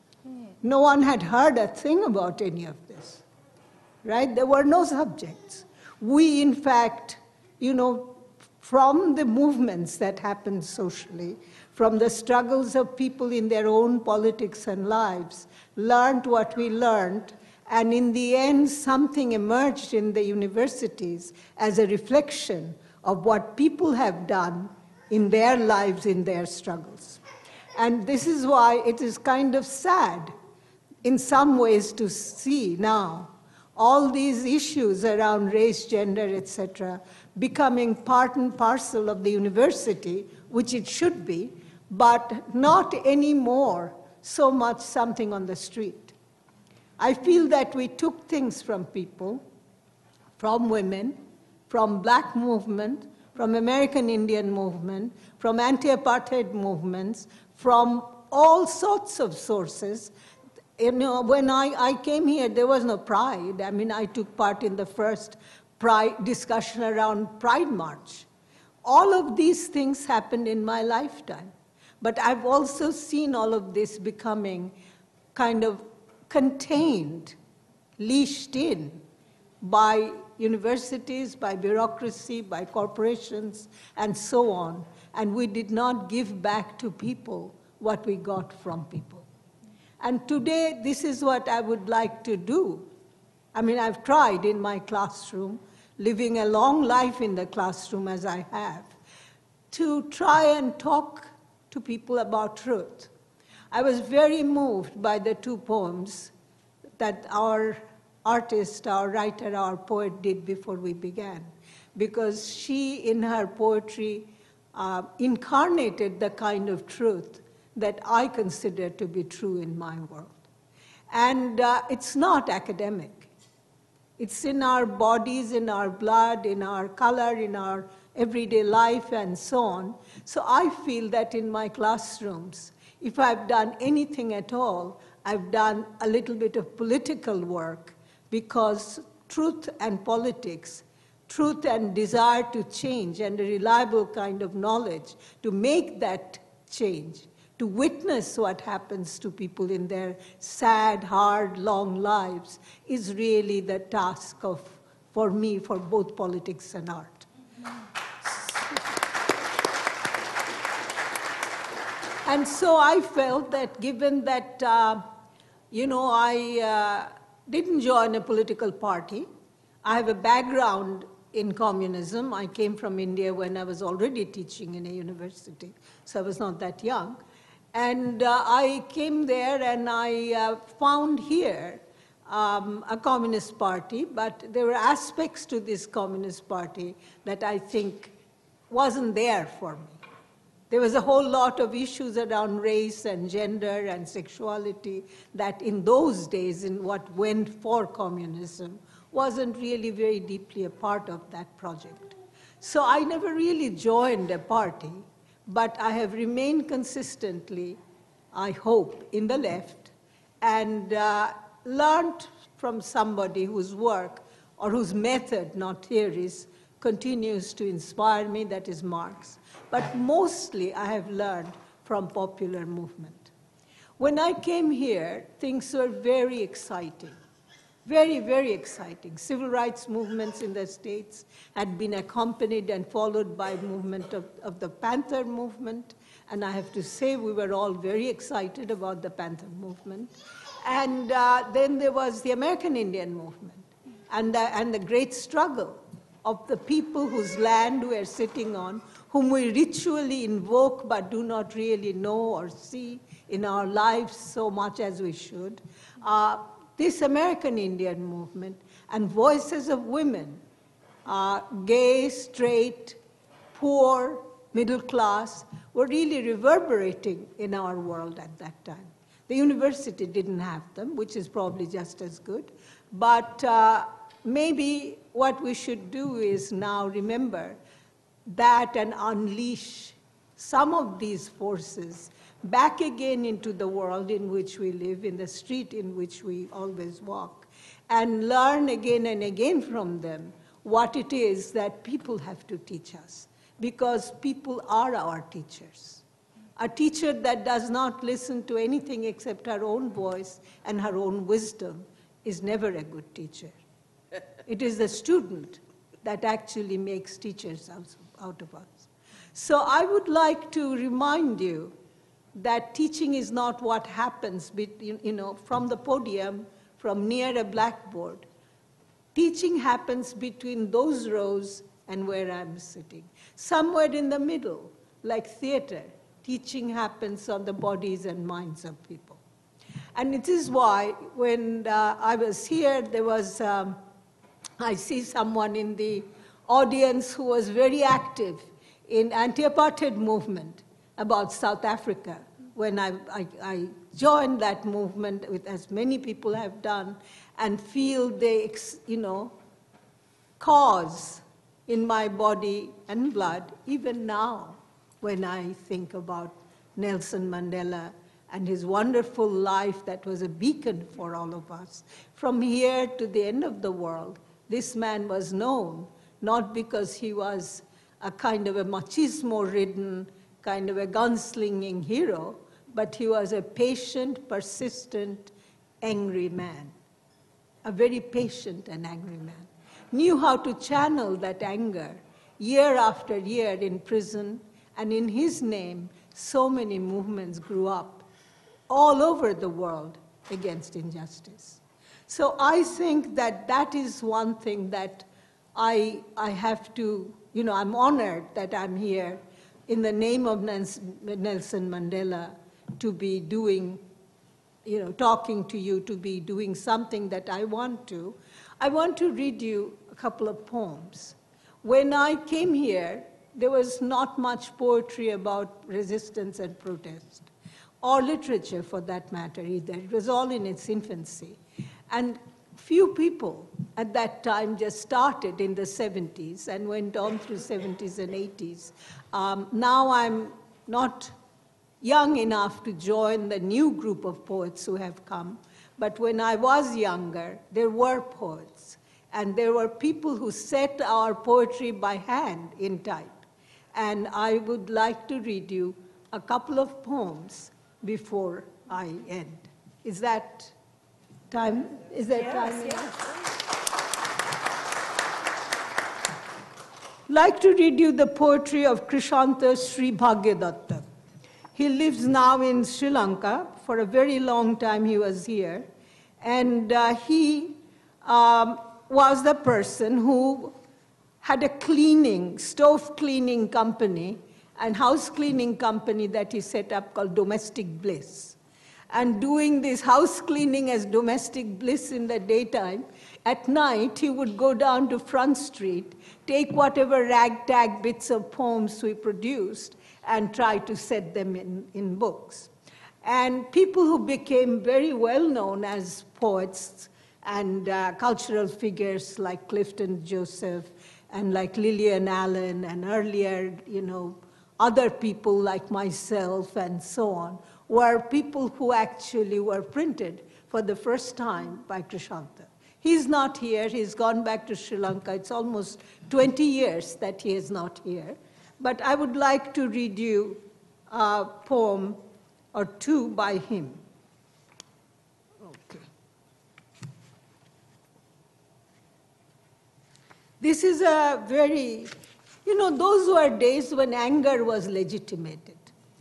No one had heard a thing about any of this, right? There were no subjects. We, in fact, you know, from the movements that happened socially, from the struggles of people in their own politics and lives, learned what we learned. And in the end, something emerged in the universities as a reflection of what people have done in their lives, in their struggles. And this is why it is kind of sad, in some ways, to see now all these issues around race, gender, etc., becoming part and parcel of the university, which it should be, but not anymore so much something on the street. I feel that we took things from people, from women, from Black movement, from American Indian movement, from anti-apartheid movements, from all sorts of sources. You know, when I came here, there was no pride. I mean, I took part in the first pride discussion around Pride March. All of these things happened in my lifetime. But I've also seen all of this becoming kind of contained, leashed in by universities, by bureaucracy, by corporations, and so on. And we did not give back to people what we got from people. And today, this is what I would like to do. I mean, I've tried in my classroom, living a long life in the classroom as I have, to try and talk to people about truth. I was very moved by the two poems that our artist, our writer, our poet did before we began, because she, in her poetry, incarnated the kind of truth that I consider to be true in my world. And it's not academic. It's in our bodies, in our blood, in our color, in our everyday life, and so on. So I feel that in my classrooms, if I've done anything at all, I've done a little bit of political work, because truth and politics, truth and desire to change, and a reliable kind of knowledge to make that change, to witness what happens to people in their sad, hard, long lives, is really the task of, for me, for both politics and art. And so I felt that given that, you know, I didn't join a political party. I have a background in communism. I came from India when I was already teaching in a university, so I was not that young. And I came there and I found here a communist party, but there were aspects to this communist party that I think wasn't there for me. There was a whole lot of issues around race and gender and sexuality that in those days, in what went for communism, wasn't really very deeply a part of that project. So I never really joined a party, but I have remained consistently, I hope, in the left, and learned from somebody whose work or whose method, not theories, continues to inspire me, that is Marx. But mostly I have learned from popular movement. When I came here, things were very exciting, very, very exciting. Civil rights movements in the States had been accompanied and followed by movement of the Panther movement. And I have to say, we were all very excited about the Panther movement. And then there was the American Indian movement and the great struggle of the people whose land we are sitting on, whom we ritually invoke but do not really know or see in our lives so much as we should. This American Indian movement and voices of women, gay, straight, poor, middle class, were really reverberating in our world at that time. The university didn't have them, which is probably just as good. But maybe what we should do is now remember that and unleash some of these forces back again into the world in which we live, in the street in which we always walk, and learn again and again from them what it is that people have to teach us, because people are our teachers. A teacher that does not listen to anything except her own voice and her own wisdom is never a good teacher. It is the student that actually makes teachers out of us. So I would like to remind you that teaching is not what happens from the podium, from near a blackboard. Teaching happens between those rows and where I'm sitting. Somewhere in the middle, like theater, teaching happens on the bodies and minds of people. And it is why when I was here, there was, I see someone in the audience who was very active in anti-apartheid movement about South Africa. When I joined that movement, with as many people have done, and feel the cause in my body and blood, even now, when I think about Nelson Mandela and his wonderful life that was a beacon for all of us. From here to the end of the world, this man was known, not because he was a kind of a machismo-ridden, kind of a gunslinging hero, but he was a patient, persistent, angry man. A very patient and angry man. Knew how to channel that anger year after year in prison, and in his name, so many movements grew up all over the world against injustice. So I think that that is one thing that I have to, I'm honored that I'm here in the name of Nelson Mandela to be doing, talking to you, to be doing something that I want to. I want to read you a couple of poems. When I came here, there was not much poetry about resistance and protest, or literature for that matter either. It was all in its infancy. And few people at that time just started in the 70s and went on through 70s and 80s. Now I'm not young enough to join the new group of poets who have come, but when I was younger, there were poets, and there were people who set our poetry by hand in type. And I would like to read you a couple of poems before I end. Is that time? Is there time? Yes. I'd like to read you the poetry of Krishanta Sri Bhagyadatta. He lives now in Sri Lanka. For a very long time he was here. And he was the person who had a stove cleaning company and house cleaning company that he set up called Domestic Bliss. And doing this house cleaning as domestic bliss in the daytime, at night he would go down to Front Street, take whatever ragtag bits of poems we produced, and try to set them in books. And people who became very well known as poets and cultural figures like Clifton Joseph and like Lillian Allen and earlier, other people like myself and so on, were people who actually were printed for the first time by Krishanta. He's not here. He's gone back to Sri Lanka. It's almost 20 years that he is not here. But I would like to read you a poem or two by him. Okay. This is a very, those were days when anger was legitimated.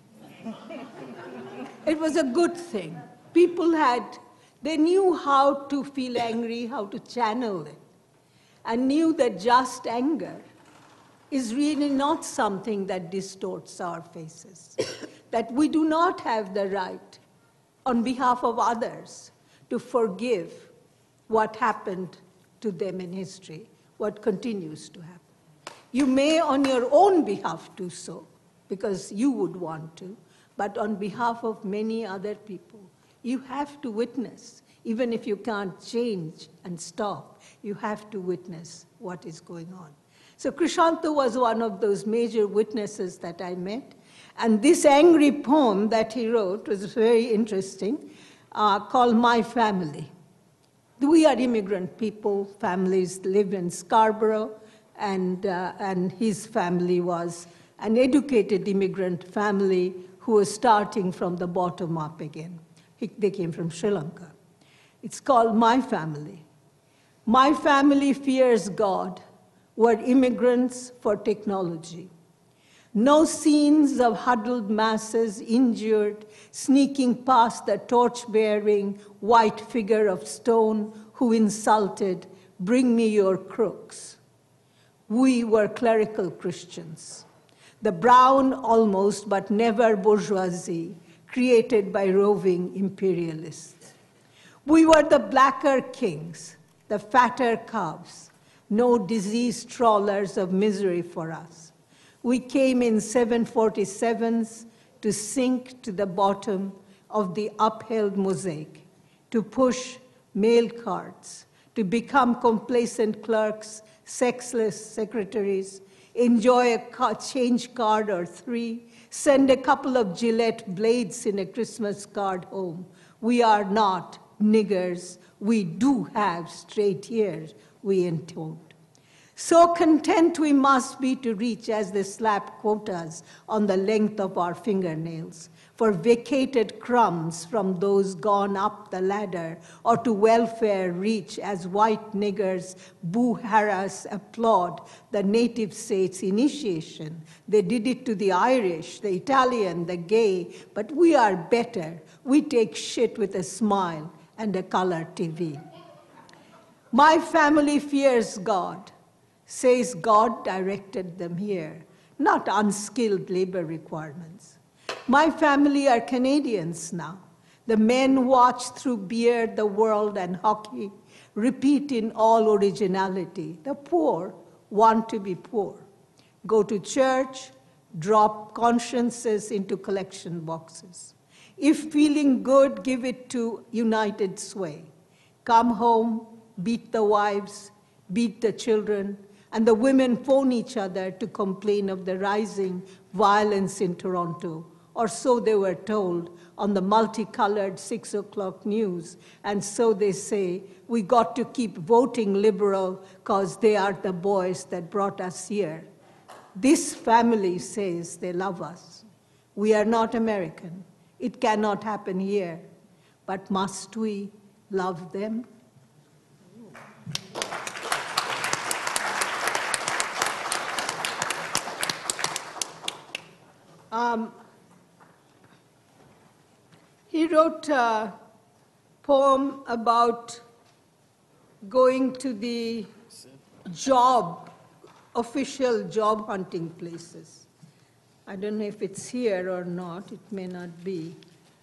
It was a good thing. People they knew how to feel angry, how to channel it, and knew that just anger is really not something that distorts our faces, that we do not have the right on behalf of others to forgive what happened to them in history, what continues to happen. You may on your own behalf do so, because you would want to, but on behalf of many other people. You have to witness. Even if you can't change and stop, you have to witness what is going on. So Krishanto was one of those major witnesses that I met. And this angry poem that he wrote was very interesting, called My Family. We are immigrant people, families live in Scarborough, and his family was an educated immigrant family who was starting from the bottom up again. They came from Sri Lanka. It's called My Family. My family fears God. We're immigrants for technology. No scenes of huddled masses injured, sneaking past the torch-bearing white figure of stone who insulted, bring me your crooks. We were clerical Christians, the brown almost but never bourgeoisie created by roving imperialists. We were the blacker kings, the fatter calves, no disease trawlers of misery for us. We came in 747s to sink to the bottom of the upheld mosaic, to push mail carts, to become complacent clerks, sexless secretaries, enjoy a change card or three, send a couple of Gillette blades in a Christmas card home. We are not niggers. We do have straight ears, we intoned. So content we must be to reach as they slap quotas on the length of our fingernails for vacated crumbs from those gone up the ladder, or to welfare reach as white niggers boo, harass, applaud the native states' initiation. They did it to the Irish, the Italian, the gay, but we are better. We take shit with a smile and a color TV. My family fears God, says God directed them here, not unskilled labor requirements. My family are Canadians now. The men watch through beer, the world, and hockey, repeat in all originality. The poor want to be poor. Go to church, drop consciences into collection boxes. If feeling good, give it to united sway. Come home, beat the wives, beat the children, and the women phone each other to complain of the rising violence in Toronto, or so they were told on the multicolored 6 o'clock news. And so they say, we got to keep voting Liberal because they are the boys that brought us here. This family says they love us. We are not American. It cannot happen here. But must we love them? He wrote a poem about going to the official job hunting places. I don't know if it's here or not. It may not be.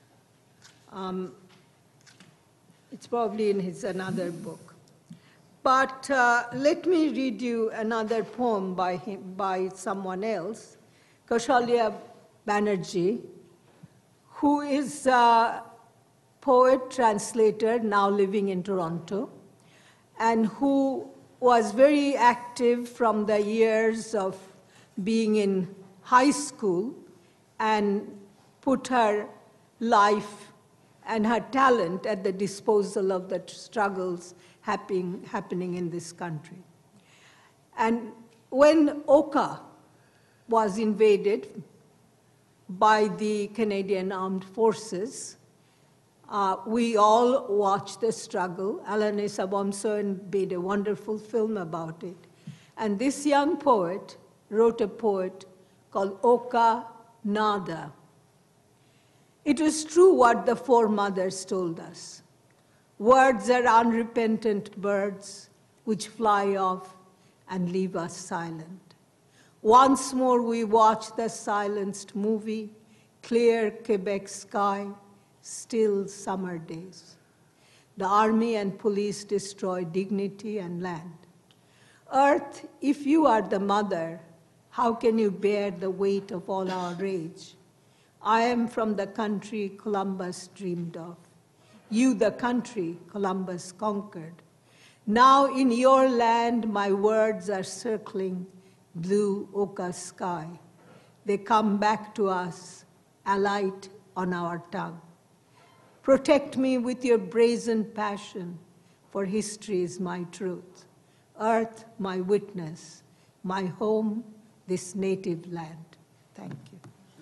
It's probably in his another book. But let me read you another poem by someone else, Kaushalya Bannerji, who is a poet, translator, now living in Toronto, and who was very active from the years of being in high school and put her life and her talent at the disposal of the struggles happening in this country. And when Oka was invaded by the Canadian Armed Forces, we all watched the struggle. Alanis Abomson made a wonderful film about it. And this young poet wrote a poet called Oka Nada. It was true what the foremothers told us. Words are unrepentant birds which fly off and leave us silent. Once more we watch the silenced movie, clear Quebec sky, still summer days. The army and police destroy dignity and land. Earth, if you are the mother, How can you bear the weight of all our rage? I am from the country Columbus dreamed of. You, the country Columbus conquered. Now in your land, my words are circling blue ochre sky. They come back to us, alight on our tongue. Protect me with your brazen passion, for history is my truth. Earth, my witness, my home, this native land. Thank you.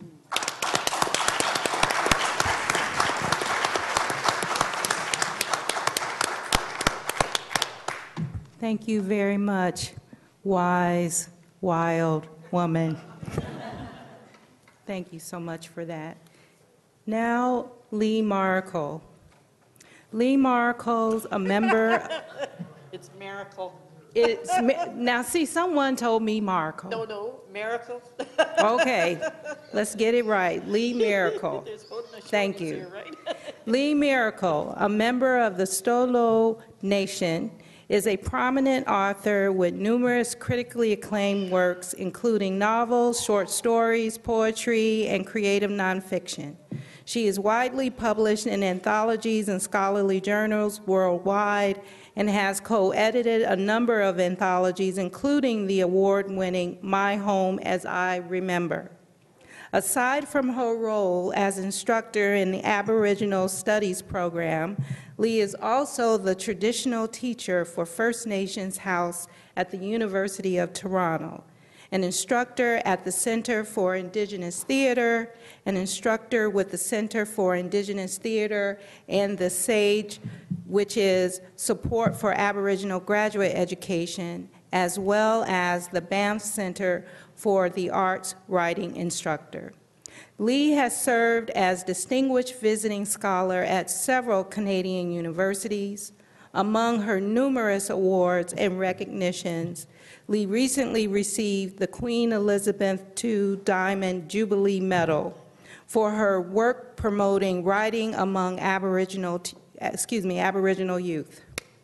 Thank you very much, wise, wild woman. Thank you so much for that. Now, Lee Maracle. Lee Maracle's a member. It's Maracle. Now, see, someone told me Maracle. No, Maracle. Okay, let's get it right. Lee Maracle. Thank you. Here, right? Lee Maracle, a member of the Stolo Nation, is a prominent author with numerous critically acclaimed works, including novels, short stories, poetry, and creative nonfiction. She is widely published in anthologies and scholarly journals worldwide and has co-edited a number of anthologies, including the award-winning My Home as I Remember. Aside from her role as instructor in the Aboriginal Studies program, Lee is also the traditional teacher for First Nations House at the University of Toronto, an instructor at the Center for Indigenous Theatre, an instructor with the Center for Indigenous Theatre and the SAGE, which is Support for Aboriginal Graduate Education, as well as the Banff Center for the Arts Writing Instructor. Lee has served as Distinguished Visiting Scholar at several Canadian universities. Among her numerous awards and recognitions, Lee recently received the Queen Elizabeth II Diamond Jubilee Medal for her work promoting writing among Aboriginal youth.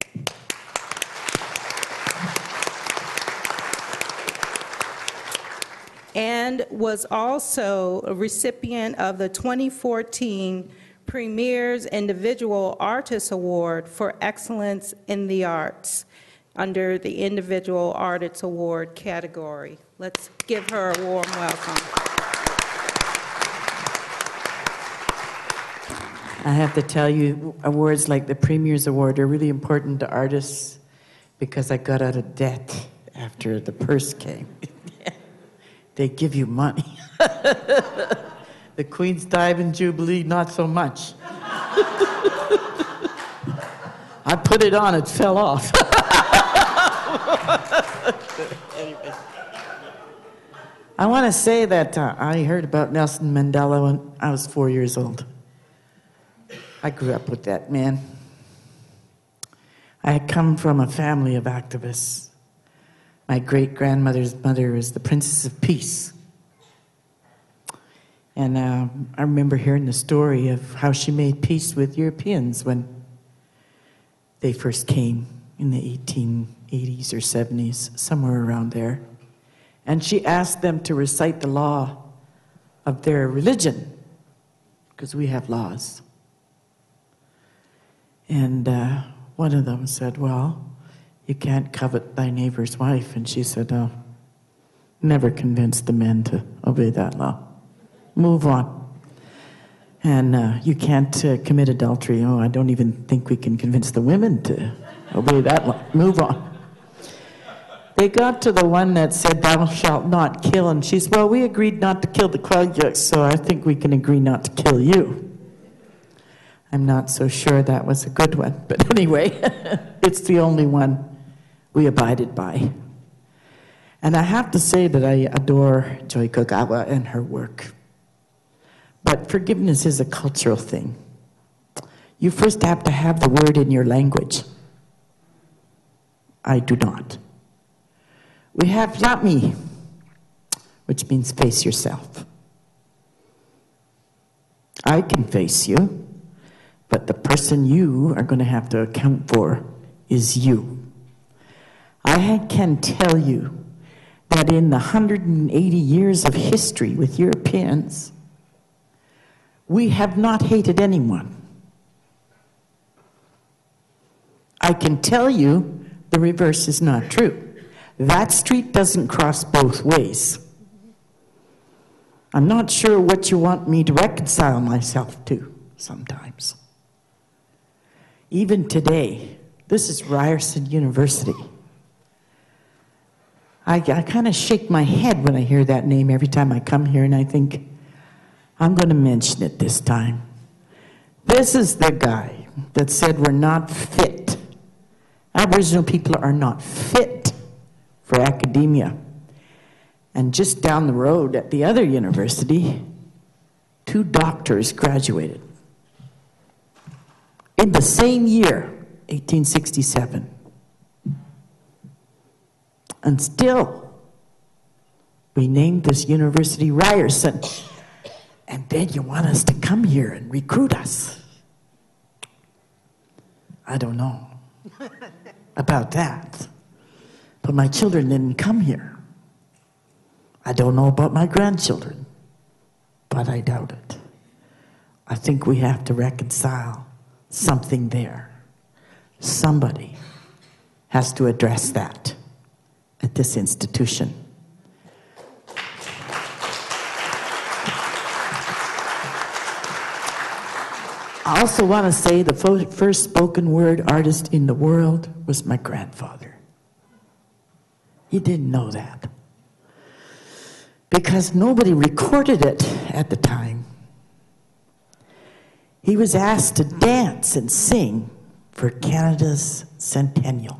And was also a recipient of the 2014 Premier's Individual Artist Award for Excellence in the Arts under the Individual Artist Award category. Let's give her a warm welcome. I have to tell you, awards like the Premier's Award are really important to artists because I got out of debt after the purse came. They give you money. The Queen's Diamond Jubilee, not so much. I put it on, it fell off. Anyway. I want to say that I heard about Nelson Mandela when I was 4 years old. I grew up with that man. I come from a family of activists. My great-grandmother's mother was the Princess of Peace. And I remember hearing the story of how she made peace with Europeans when they first came in the 1880s or 70s, somewhere around there. And she asked them to recite the law of their religion, because we have laws. And one of them said, well, you can't covet thy neighbor's wife. And she said, oh, never convinced the men to obey that law. Move on. And you can't commit adultery. Oh, I don't even think we can convince the women to obey that law. Move on. They got to the one that said, thou shalt not kill. And she said, well, we agreed not to kill the Kwagyuks, so I think we can agree not to kill you. I'm not so sure that was a good one. But anyway, it's the only one we abided by. And I have to say that I adore Joy Kogawa and her work. But forgiveness is a cultural thing. You first have to have the word in your language. I do not. We have yami, which means face yourself. I can face you, but the person you are going to have to account for is you. I can tell you that in the 180 years of history with Europeans, we have not hated anyone. I can tell you the reverse is not true. That street doesn't cross both ways. I'm not sure what you want me to reconcile myself to sometimes. Even today, this is Ryerson University. I kind of shake my head when I hear that name every time I come here, and I think, I'm going to mention it this time. This is the guy that said we're not fit. Aboriginal people are not fit for academia. And just down the road at the other university, 2 doctors graduated. In the same year, 1867. And still, we named this university Ryerson. And then you want us to come here and recruit us. I don't know about that. But my children didn't come here. I don't know about my grandchildren, but I doubt it. I think we have to reconcile something there. Somebody has to address that at this institution. I also want to say the first spoken word artist in the world was my grandfather. He didn't know that, because nobody recorded it at the time. He was asked to dance and sing for Canada's centennial.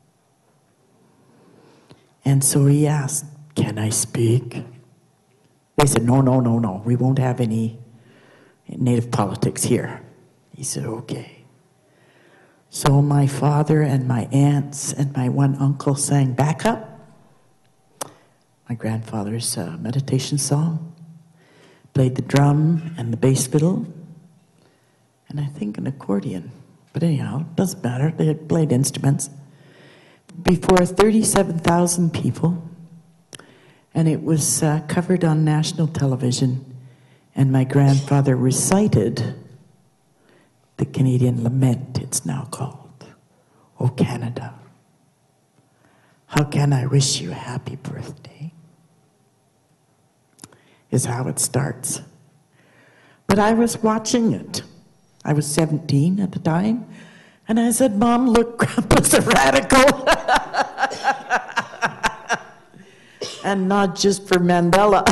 And so he asked, "Can I speak?" They said, no, we won't have any Native politics here. He said, okay. So my father and my aunts and my one uncle sang "Back Up," my grandfather's meditation song, played the drum and the bass fiddle, and I think an accordion. But anyhow, it doesn't matter, they had played instruments before 37,000 people, and it was covered on national television, and my grandfather recited the Canadian lament, it's now called, "O Canada, how can I wish you a happy birthday?" is how it starts. But I was watching it. I was 17 at the time, and I said, "Mom, look, Grandpa's a radical." And not just for Mandela.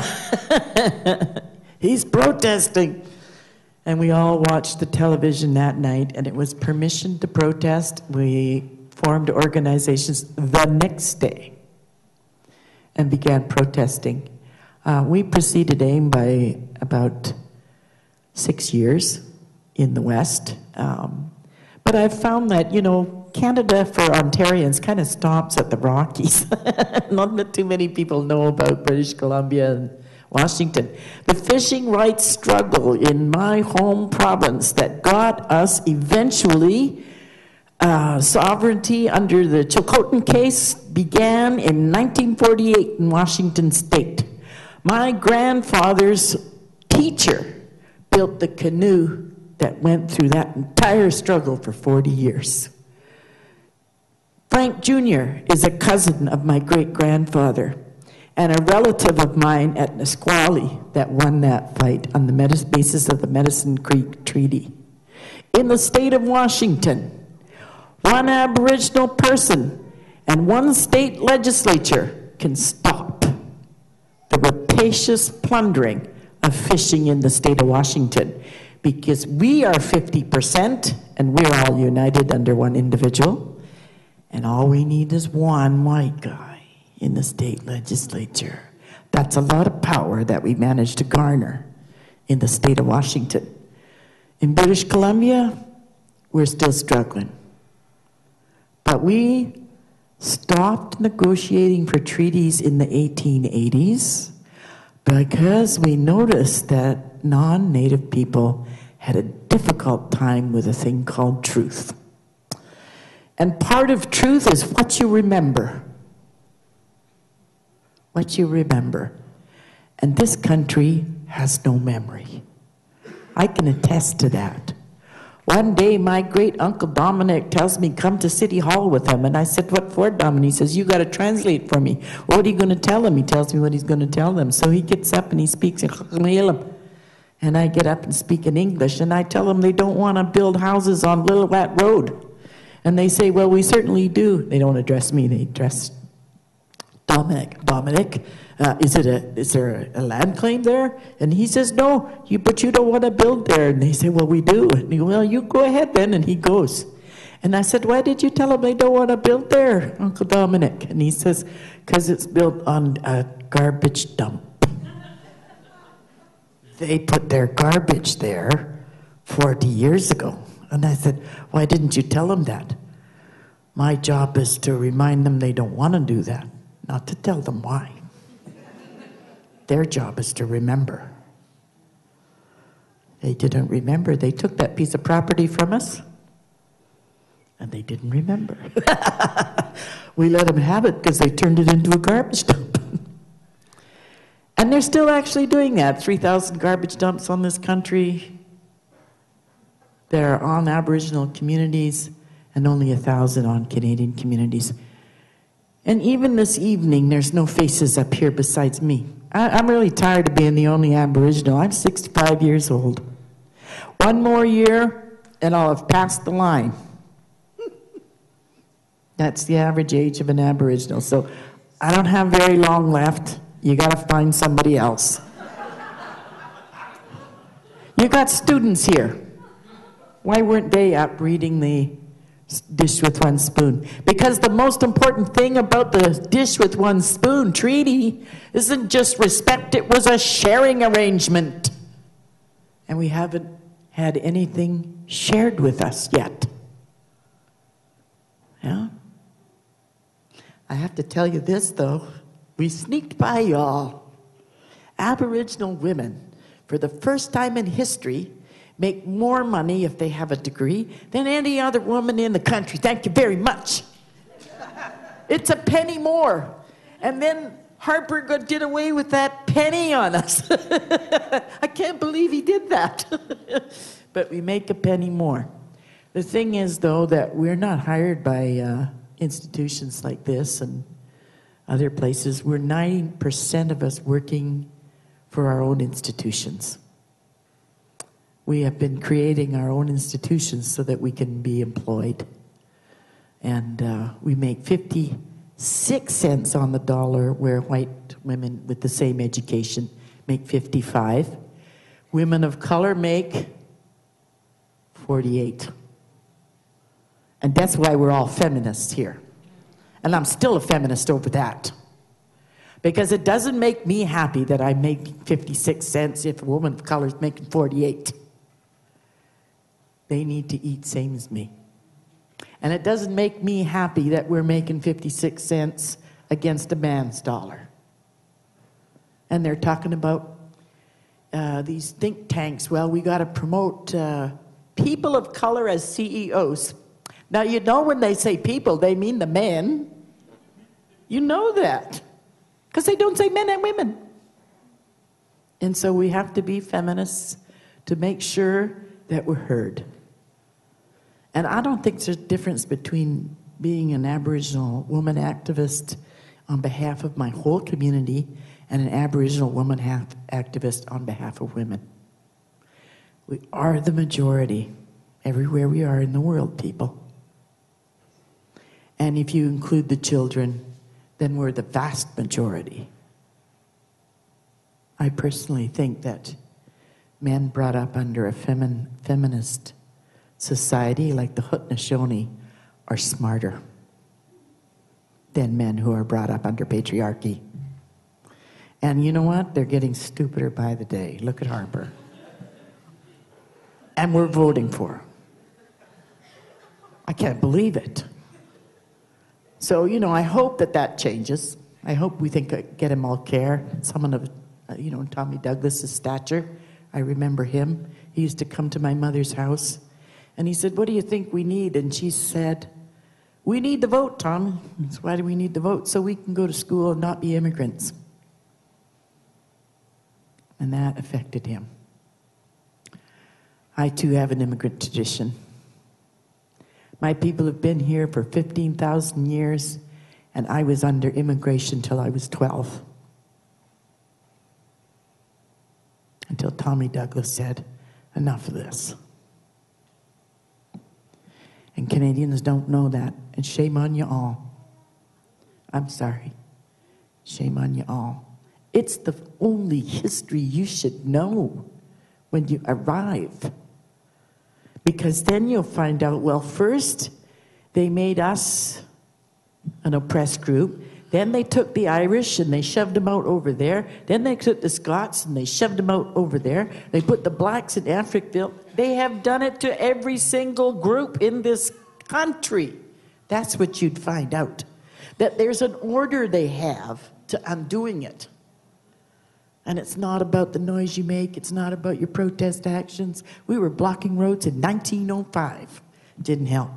He's protesting. And we all watched the television that night, and it was permission to protest. We formed organizations the next day and began protesting. We preceded AIM by about 6 years in the West. But I've found that, Canada for Ontarians kind of stops at the Rockies. Not too many people know about British Columbia and Washington. The fishing rights struggle in my home province that got us eventually sovereignty under the Chilcotin case began in 1948 in Washington State. My grandfather's teacher built the canoe that went through that entire struggle for 40 years. Frank Jr. is a cousin of my great-grandfather and a relative of mine at Nisqually that won that fight on the basis of the Medicine Creek Treaty. In the state of Washington, one Aboriginal person and one state legislature can stop the rapacious plundering of fishing in the state of Washington, because we are 50% and we're all united under one individual, and all we need is one white guy in the state legislature. That's a lot of power that we managed to garner in the state of Washington. In British Columbia, we're still struggling. But we stopped negotiating for treaties in the 1880s because we noticed that non-Native people had a difficult time with a thing called truth. And part of truth is what you remember. what you remember. And this country has no memory. I can attest to that. One day, my great uncle Dominic tells me, come to City Hall with him. And I said, what for, Dominic? He says, you got to translate for me. What are you going to tell him? He tells me what he's going to tell them. So he gets up and he speaks in Khmer. And I get up and speak in English. And I tell them they don't want to build houses on Lillooet Road. And they say, well, we certainly do. They don't address me. They address Dominic. Dominic, is there a land claim there? And he says, no, but you don't want to build there. And they say, well, we do. And he goes, well, you go ahead then. And he goes. And I said, why did you tell them they don't want to build there, Uncle Dominic? And he says, because it's built on a garbage dump. They put their garbage there 40 years ago. And I said, why didn't you tell them that? My job is to remind them they don't want to do that, not to tell them why. Their job is to remember. They didn't remember. They took that piece of property from us, and they didn't remember. We let them have it because they turned it into a garbage dump. And they're still actually doing that. 3,000 garbage dumps on this country. They're on Aboriginal communities, and only 1,000 on Canadian communities. And even this evening, there's no faces up here besides me. I'm really tired of being the only Aboriginal. I'm 65 years old. One more year, and I'll have passed the line. That's the average age of an Aboriginal. So I don't have very long left. You got to find somebody else. You got students here. Why weren't they up reading the dish with one spoon? Because the most important thing about the dish with one spoon treaty isn't just respect, it was a sharing arrangement. And we haven't had anything shared with us yet. Yeah? I have to tell you this, though. We sneaked by y'all. Aboriginal women, for the first time in history, make more money if they have a degree than any other woman in the country. Thank you very much. It's a penny more. And then Harper did away with that penny on us. I can't believe he did that. But we make a penny more. The thing is, though, that we're not hired by institutions like this and other places. We're 90% of us working for our own institutions. We have been creating our own institutions so that we can be employed. And we make 56 cents on the dollar, where white women with the same education make 55. Women of color make 48. And that's why we're all feminists here. And I'm still a feminist over that. Because it doesn't make me happy that I make 56 cents if a woman of color is making 48. They need to eat same as me. And it doesn't make me happy that we're making 56 cents against a man's dollar. And they're talking about these think tanks. Well, we got to promote people of color as CEOs. Now, you know when they say people, they mean the men. You know that. Because they don't say men and women. And so we have to be feminists to make sure that we're heard. And I don't think there's a difference between being an Aboriginal woman activist on behalf of my whole community and an Aboriginal woman activist on behalf of women. We are the majority everywhere we are in the world, people. And if you include the children, then we're the vast majority. I personally think that men brought up under a feminist society like the Haudenosaunee are smarter than men who are brought up under patriarchy. And you know what? They're getting stupider by the day. Look at Harper. And we're voting for her. I can't believe it. So, you know, I hope that changes. I hope we get him all care. Someone of, Tommy Douglas's stature. I remember him. He used to come to my mother's house. And he said, what do you think we need? And she said, We need the vote, Tom. That's why do we need the vote? So we can go to school and not be immigrants. And that affected him. I too have an immigrant tradition. My people have been here for 15,000 years, and I was under immigration till I was 12. Until Tommy Douglas said, enough of this. And Canadians don't know that, and shame on you all. I'm sorry. Shame on you all. It's the only history you should know when you arrive. Because then you'll find out, well, first they made us an oppressed group. Then they took the Irish and they shoved them out over there. Then they took the Scots and they shoved them out over there. They put the blacks in Africville. They have done it to every single group in this country. That's what you'd find out. That there's an order they have to undoing it. And it's not about the noise you make. It's not about your protest actions. We were blocking roads in 1905. Didn't help.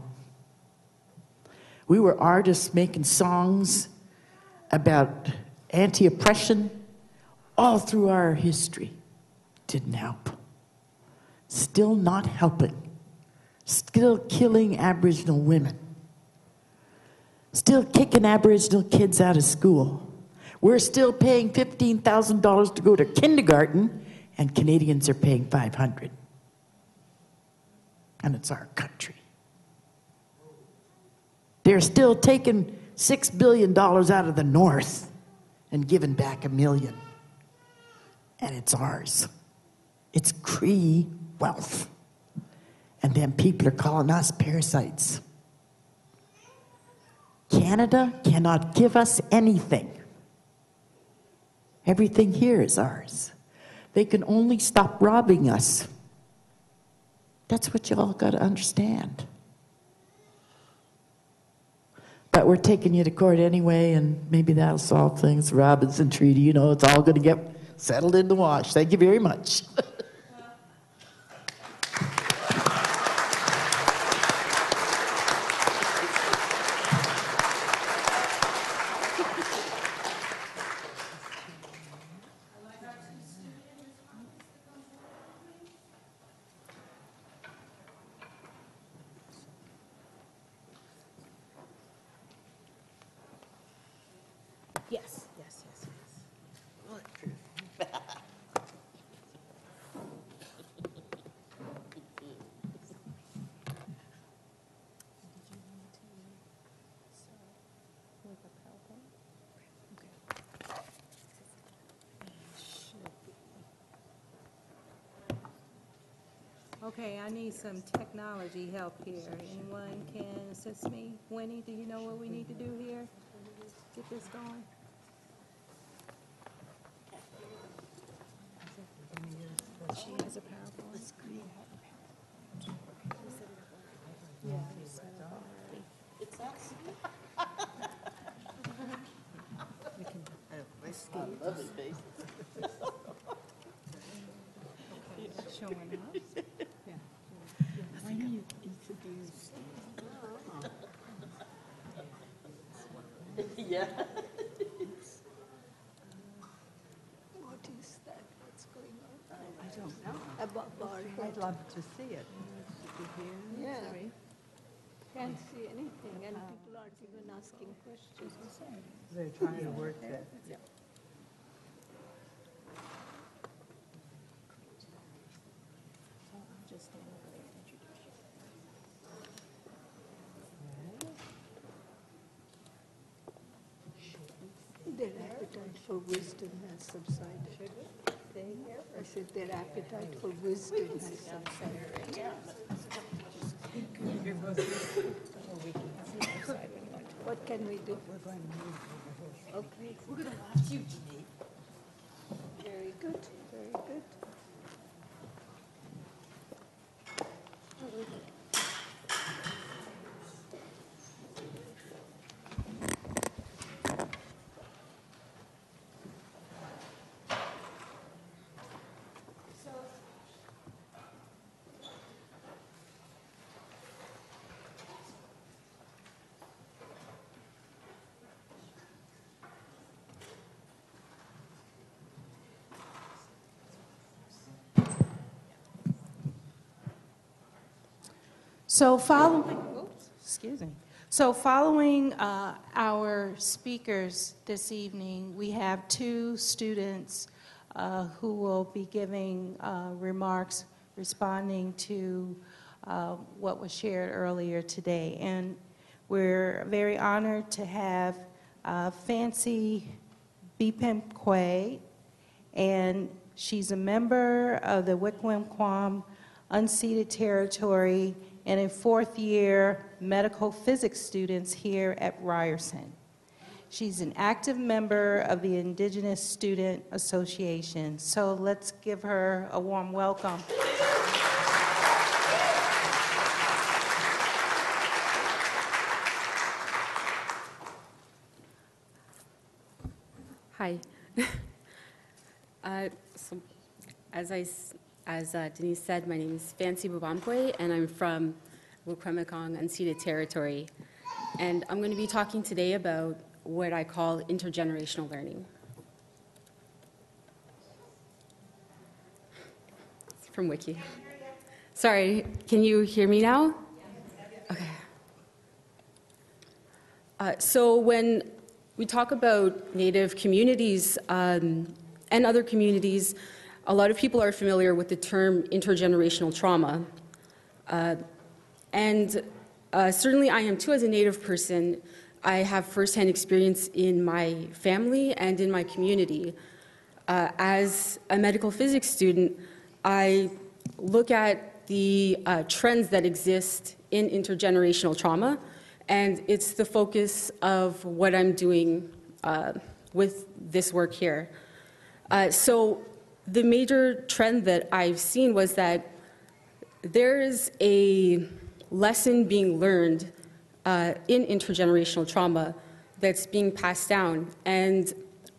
We were artists making songs about anti-oppression all through our history. Didn't help. Still not helping. Still killing Aboriginal women. Still kicking Aboriginal kids out of school. We're still paying $15,000 to go to kindergarten, and Canadians are paying $500. And it's our country. They're still taking $6 billion out of the North and giving back $1 million. And it's ours. It's Cree wealth. And then people are calling us parasites. Canada cannot give us anything. Everything here is ours. They can only stop robbing us. That's what you all got to understand. But we're taking you to court anyway, and maybe that'll solve things. Robinson Treaty, you know, it's all going to get settled in the wash. Thank you very much. Yes, yes, yes, yes. Okay, I need some technology help here. Anyone can assist me? Winnie, do you know what we need to do here? Get this going? She has a PowerPoint. Yeah. It's us. I love his face. Okay, that's showing up. Yeah. Why don't you introduce? Yeah. What is that? What's going on? I don't know. Above our head. I'd love to see it. Yeah. Can't see anything, and people aren't even asking questions. They're trying to work that. Yeah. Their appetite for wisdom has subsided. I said their appetite for wisdom has subsided. What can we do? We're going to move. Okay. We're going to watch you, Denise. Very good, very good. So following our speakers this evening, we have two students who will be giving remarks responding to what was shared earlier today. And we're very honored to have Fancy Bipemkwe, and she's a member of the Wigwam unceded territory and a fourth-year medical physics students here at Ryerson. She's an active member of the Indigenous Student Association. So let's give her a warm welcome. Hi. So as Denise said, my name is Fancy Bubamkwe, and I'm from Wikwemikong unceded territory. And I'm going to be talking today about what I call intergenerational learning. It's from Wiki. Sorry, can you hear me now? Okay. So when we talk about Native communities and other communities, a lot of people are familiar with the term intergenerational trauma. Certainly I am too as a Native person. I have firsthand experience in my family and in my community. As a medical physics student, I look at the trends that exist in intergenerational trauma, and it's the focus of what I'm doing with this work here. So the major trend that I've seen was that there is a lesson being learned in intergenerational trauma that's being passed down, and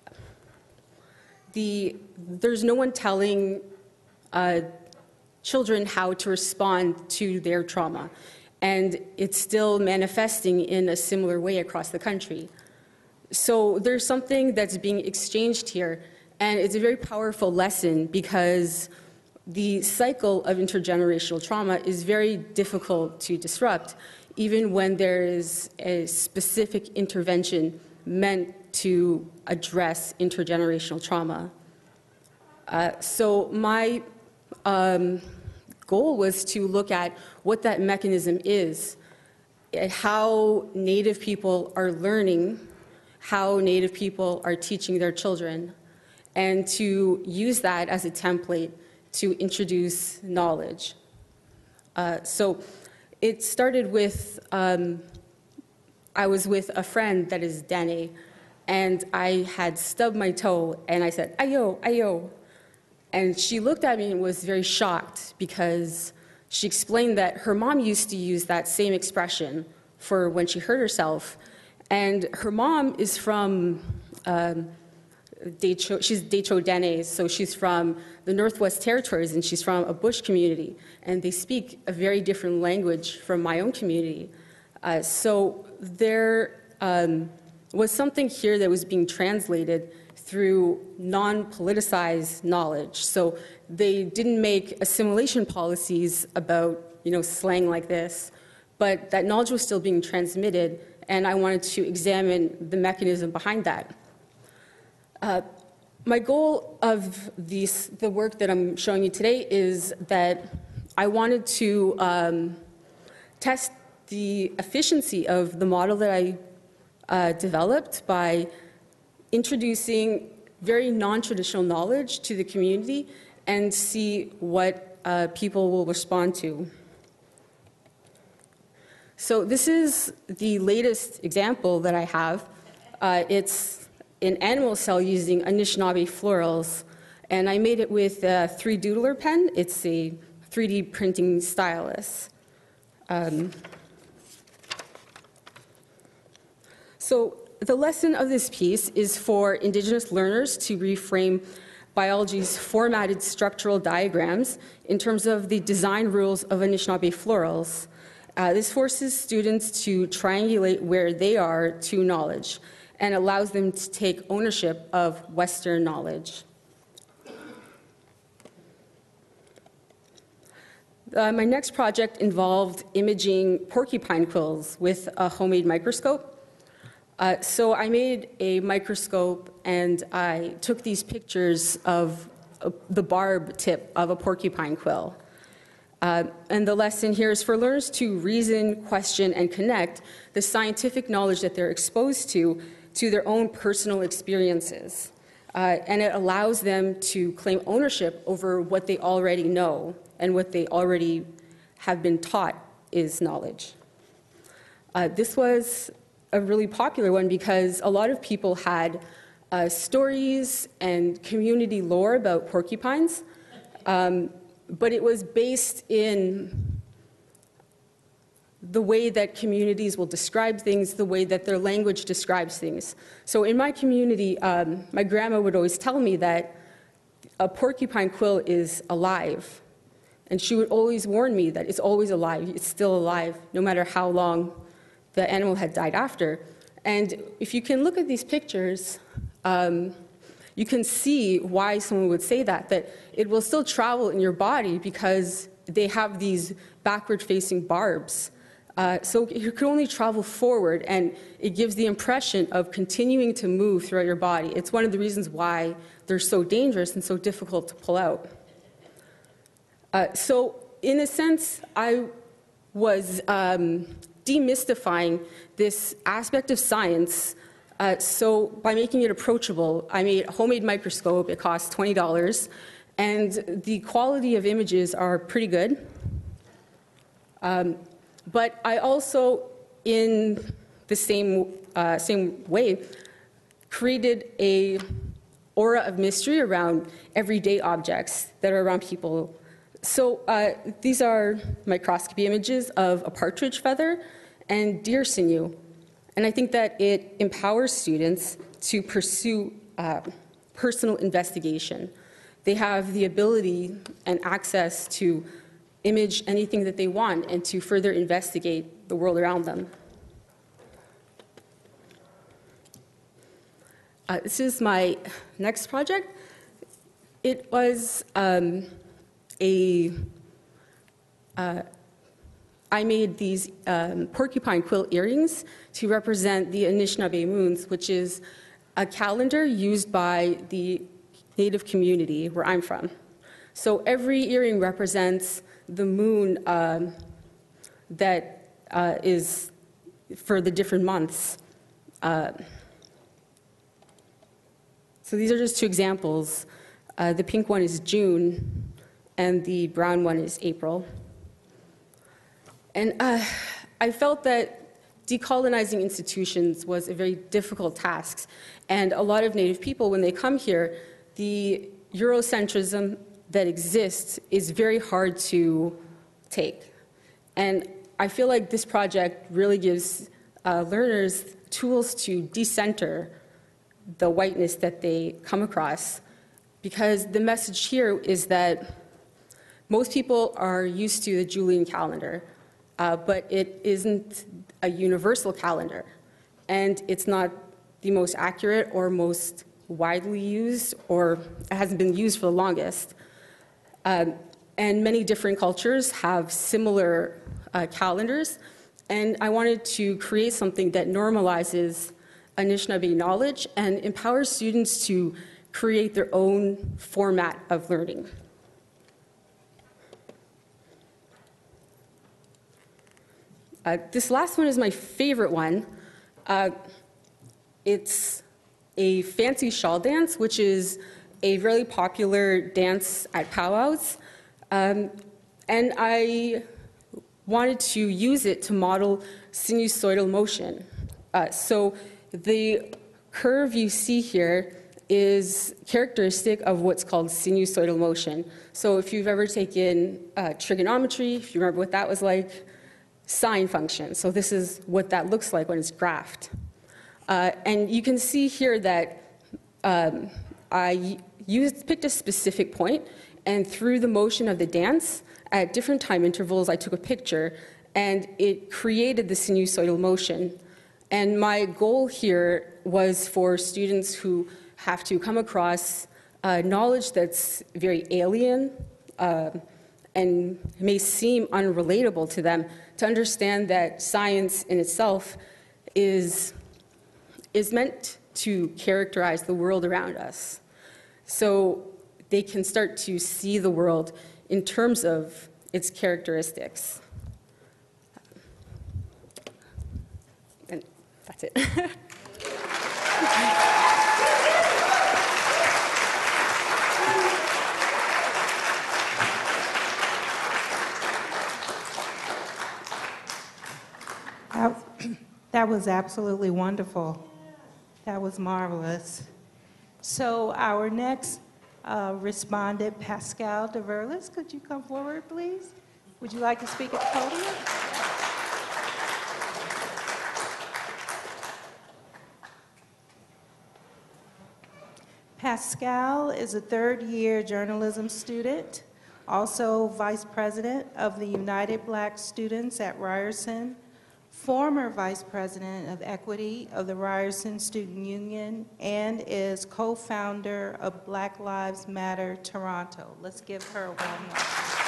there's no one telling children how to respond to their trauma, and it's still manifesting in a similar way across the country. So there's something that's being exchanged here, and it's a very powerful lesson because the cycle of intergenerational trauma is very difficult to disrupt, even when there is a specific intervention meant to address intergenerational trauma. So my goal was to look at what that mechanism is, at how Native people are learning, how Native people are teaching their children, and to use that as a template to introduce knowledge. So it started with, I was with a friend that is Dene, and I had stubbed my toe, and I said, ayo, ayo. And she looked at me and was very shocked because she explained that her mom used to use that same expression for when she hurt herself. And her mom is from, she's Decho Dene, so she's from the Northwest Territories, and she's from a bush community, and they speak a very different language from my own community. So there was something here that was being translated through non-politicized knowledge. So they didn't make assimilation policies about, slang like this, but that knowledge was still being transmitted, and I wanted to examine the mechanism behind that. My goal of the work that I'm showing you today is that I wanted to test the efficiency of the model that I developed by introducing very non-traditional knowledge to the community and see what people will respond to. So this is the latest example that I have. It's an animal cell using Anishinaabe florals, and I made it with a 3-doodler pen. It's a 3D printing stylus. So the lesson of this piece is for Indigenous learners to reframe biology's formatted structural diagrams in terms of the design rules of Anishinaabe florals. This forces students to triangulate where they are to knowledge and allows them to take ownership of Western knowledge. My next project involved imaging porcupine quills with a homemade microscope. So I made a microscope and I took these pictures of the barb tip of a porcupine quill. And the lesson here is for learners to reason, question, and connect the scientific knowledge that they're exposed to their own personal experiences. And it allows them to claim ownership over what they already know and what they already have been taught is knowledge. This was a really popular one because a lot of people had stories and community lore about porcupines, but it was based in the way that communities will describe things, the way that their language describes things. So in my community, my grandma would always tell me that a porcupine quill is alive. And she would always warn me that it's always alive, it's still alive, no matter how long the animal had died after. And if you can look at these pictures, you can see why someone would say that it will still travel in your body because they have these backward-facing barbs. So you can only travel forward, and it gives the impression of continuing to move throughout your body. It's one of the reasons why they're so dangerous and so difficult to pull out. So in a sense, I was demystifying this aspect of science. So by making it approachable, I made a homemade microscope. It cost $20, and the quality of images are pretty good. But I also, in the same way, created an aura of mystery around everyday objects that are around people. So these are microscopy images of a partridge feather and deer sinew. And I think that it empowers students to pursue personal investigation. They have the ability and access to image anything that they want and to further investigate the world around them. This is my next project. It was I made these porcupine quill earrings to represent the Anishinaabe moons, which is a calendar used by the Native community where I'm from. So every earring represents the moon that is for the different months. So these are just two examples. The pink one is June, and the brown one is April. And I felt that decolonizing institutions was a very difficult task. And a lot of Native people, when they come here, the Eurocentrism that exists is very hard to take. And I feel like this project really gives learners tools to decenter the whiteness that they come across, because the message here is that most people are used to the Julian calendar, but it isn't a universal calendar, and it's not the most accurate or most widely used, or it hasn't been used for the longest. And many different cultures have similar calendars, and I wanted to create something that normalizes Anishinaabe knowledge and empowers students to create their own format of learning. This last one is my favorite one. It's a fancy shawl dance, which is a really popular dance at powwows. And I wanted to use it to model sinusoidal motion. So the curve you see here is characteristic of what's called sinusoidal motion. So if you've ever taken trigonometry, if you remember what that was like, sine function. So this is what that looks like when it's graphed. And you can see here that I picked a specific point, and through the motion of the dance, at different time intervals, I took a picture, and it created the sinusoidal motion. And my goal here was for students who have to come across knowledge that's very alien and may seem unrelatable to them, to understand that science in itself is meant to characterize the world around us. So they can start to see the world in terms of its characteristics. And that's it. That was absolutely wonderful. That was marvelous. So our next respondent, Pascal DeVerlis, could you come forward, please? Would you like to speak at the podium? Pascal is a third-year journalism student, also vice president of the United Black Students at Ryerson, former vice president of equity of the Ryerson Student Union, and is co-founder of Black Lives Matter Toronto. Let's give her a warm welcome.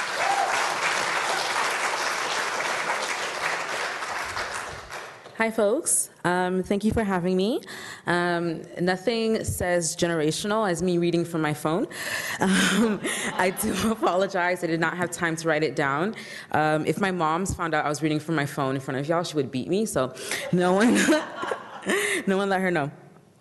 Hi, folks. Thank you for having me. Nothing says generational as me reading from my phone. I do apologize. I did not have time to write it down. If my mom's found out I was reading from my phone in front of y'all, she would beat me. So no one let her know.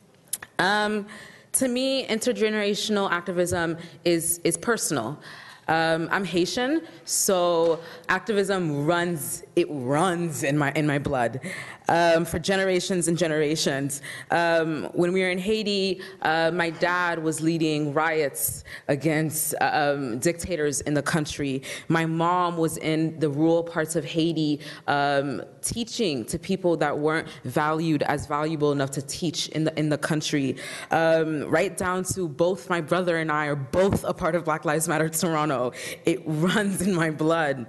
To me, intergenerational activism is personal. I'm Haitian, so activism runs in my blood. For generations and generations. When we were in Haiti, my dad was leading riots against dictators in the country. My mom was in the rural parts of Haiti teaching to people that weren't valued as valuable enough to teach in the country. Right down to both my brother and I are both a part of Black Lives Matter Toronto. It runs in my blood.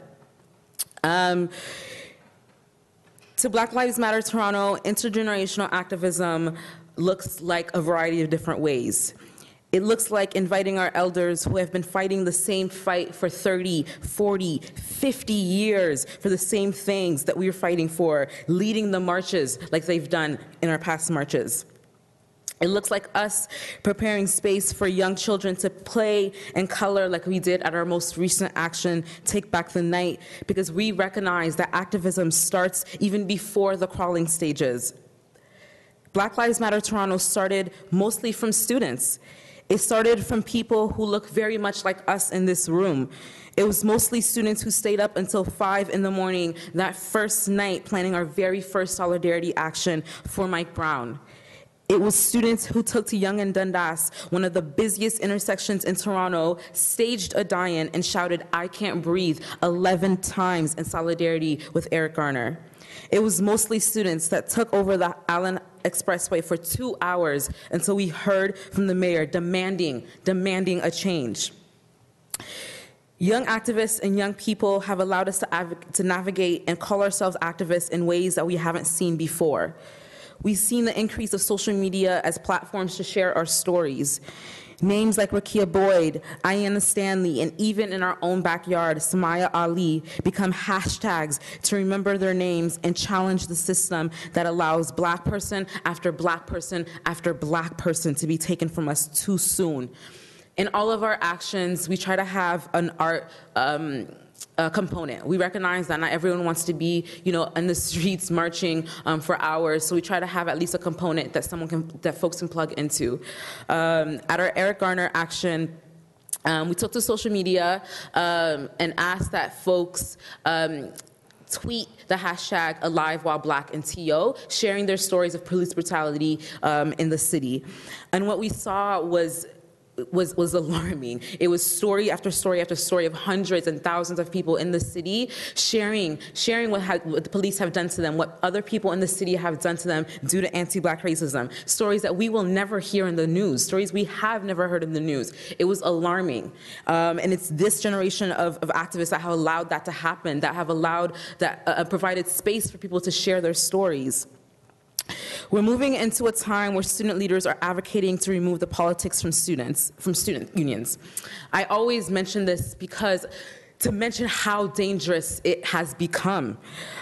To Black Lives Matter Toronto, intergenerational activism looks like a variety of different ways. It looks like inviting our elders who have been fighting the same fight for 30, 40, 50 years for the same things that we are fighting for, leading the marches like they've done in our past marches. It looks like us preparing space for young children to play and color like we did at our most recent action, Take Back the Night, because we recognize that activism starts even before the crawling stages. Black Lives Matter Toronto started mostly from students. It started from people who look very much like us in this room. It was mostly students who stayed up until 5 in the morning that first night planning our very first solidarity action for Mike Brown. It was students who took to Yonge and Dundas, one of the busiest intersections in Toronto, staged a die-in and shouted, "I can't breathe," 11 times in solidarity with Eric Garner. It was mostly students that took over the Allen Expressway for 2 hours until we heard from the mayor demanding a change. Young activists and young people have allowed us to navigate and call ourselves activists in ways that we haven't seen before. We've seen the increase of social media as platforms to share our stories. Names like Rakia Boyd, Ayanna Stanley, and even in our own backyard, Samaya Ali, become hashtags to remember their names and challenge the system that allows Black person after Black person after Black person to be taken from us too soon. In all of our actions, we try to have an art component. We recognize that not everyone wants to be, in the streets marching for hours. So we try to have at least a component that that folks can plug into. At our Eric Garner action, we took to social media and asked that folks tweet the hashtag Alive While Black in TO, sharing their stories of police brutality in the city. And what we saw was alarming. It was story after story after story of hundreds and thousands of people in the city sharing what the police have done to them, what other people in the city have done to them due to anti-Black racism. Stories that we will never hear in the news, stories we have never heard in the news. It was alarming. And it's this generation of activists that have allowed that to happen, that have provided space for people to share their stories. We're moving into a time where student leaders are advocating to remove the politics from student unions. I always mention this because to mention how dangerous it has become.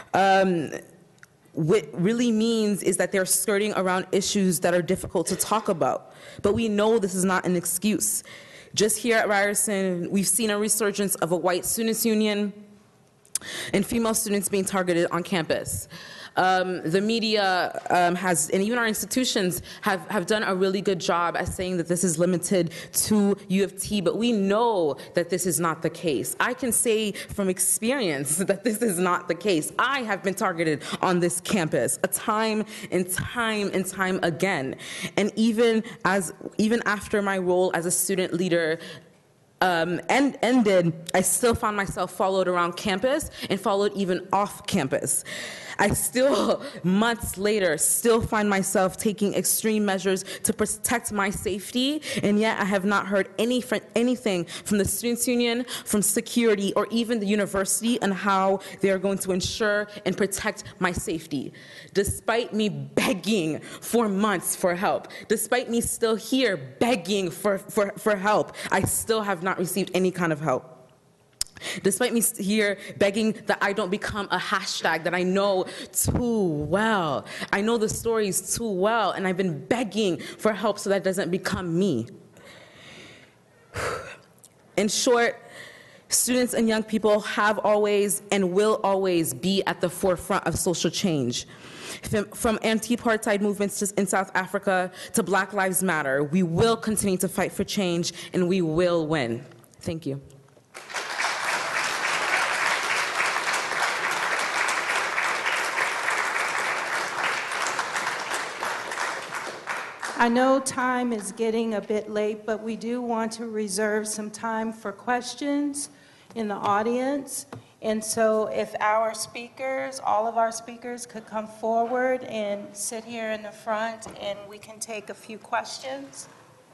What really means is that they're skirting around issues that are difficult to talk about. But we know this is not an excuse. Just here at Ryerson, we've seen a resurgence of a white students' union and female students being targeted on campus. The media has, and even our institutions have done a really good job at saying that this is limited to U of T, but we know that this is not the case. I can say from experience that this is not the case. I have been targeted on this campus time and time again. And even after my role as a student leader ended, I still found myself followed around campus and followed even off campus. I still, months later, still find myself taking extreme measures to protect my safety, and yet I have not heard anything from the Students' Union, from security, or even the university on how they are going to ensure and protect my safety. Despite me begging for months for help, despite me still here begging for help, I still have not received any kind of help. Despite me here begging that I don't become a hashtag that I know too well. I know the stories too well, and I've been begging for help so that doesn't become me. In short, students and young people have always and will always be at the forefront of social change. From anti-apartheid movements in South Africa to Black Lives Matter, we will continue to fight for change, and we will win. Thank you. I know time is getting a bit late, but we do want to reserve some time for questions in the audience. And so if our speakers, all of our speakers, could come forward and sit here in the front, and we can take a few questions.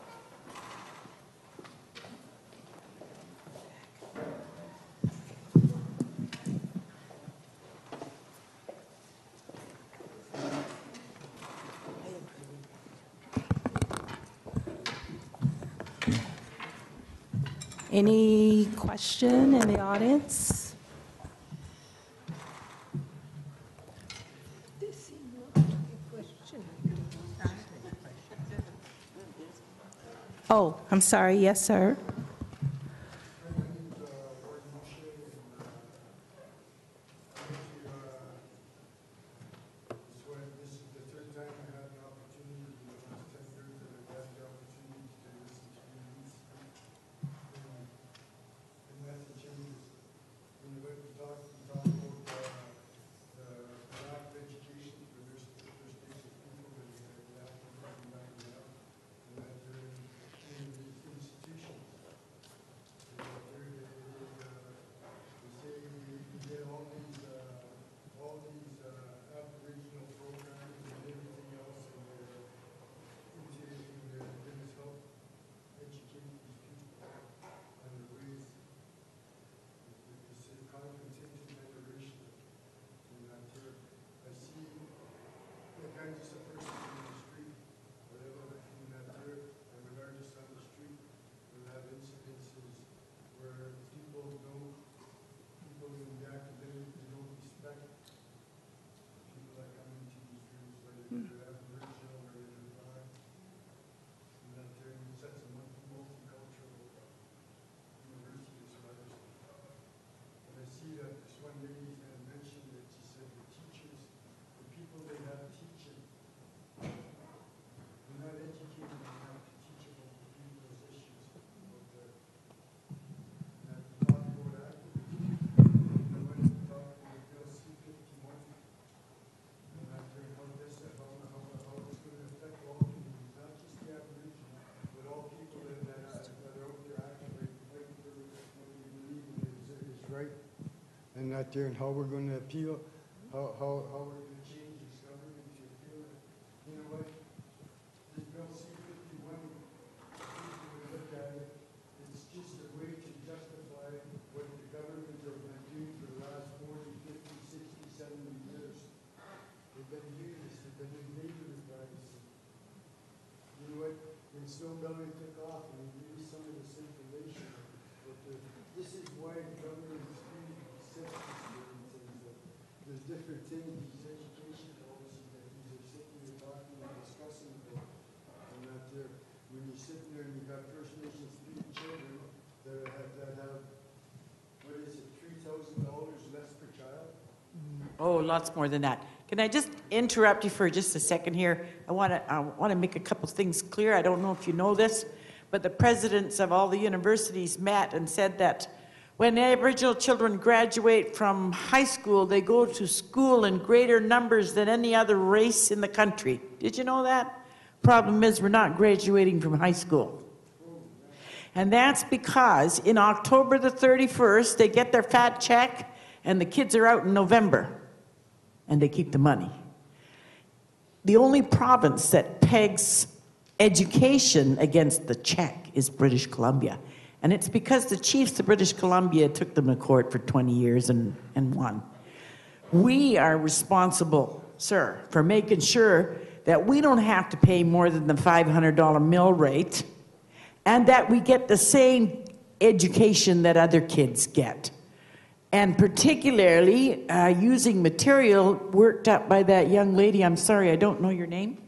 Any question in the audience? Oh, I'm sorry. Yes, sir. And that there, and how we're going to appeal, how we're going to change this government to appeal it. You know what? This bill C-51, when we look at it, it's just a way to justify what the government has been doing for the last 40, 50, 60, 70 years. They've been doing this, they've been invading privacy. You know what? When Snow Valley took off, and we gave you some of this information, This is why government is being sensitive to things. There's different things, these education policies that these are sitting there talking and discussing about. And that when you sit there and you've got First Nations children that have, what is it, $3,000 less per child? Oh, lots more than that. Can I just interrupt you for just a second here? I want to make a couple things clear. I don't know if you know this, but the presidents of all the universities met and said that when Aboriginal children graduate from high school, they go to school in greater numbers than any other race in the country. Did you know that? Problem is, we're not graduating from high school. And that's because in October the 31st, they get their fat check, and the kids are out in November, and they keep the money. The only province that pegs education against the check is British Columbia. And it's because the chiefs of British Columbia took them to court for 20 years and won. We are responsible, sir, for making sure that we don't have to pay more than the $500 mill rate, and that we get the same education that other kids get. And particularly using material worked up by that young lady, I'm sorry, I don't know your name.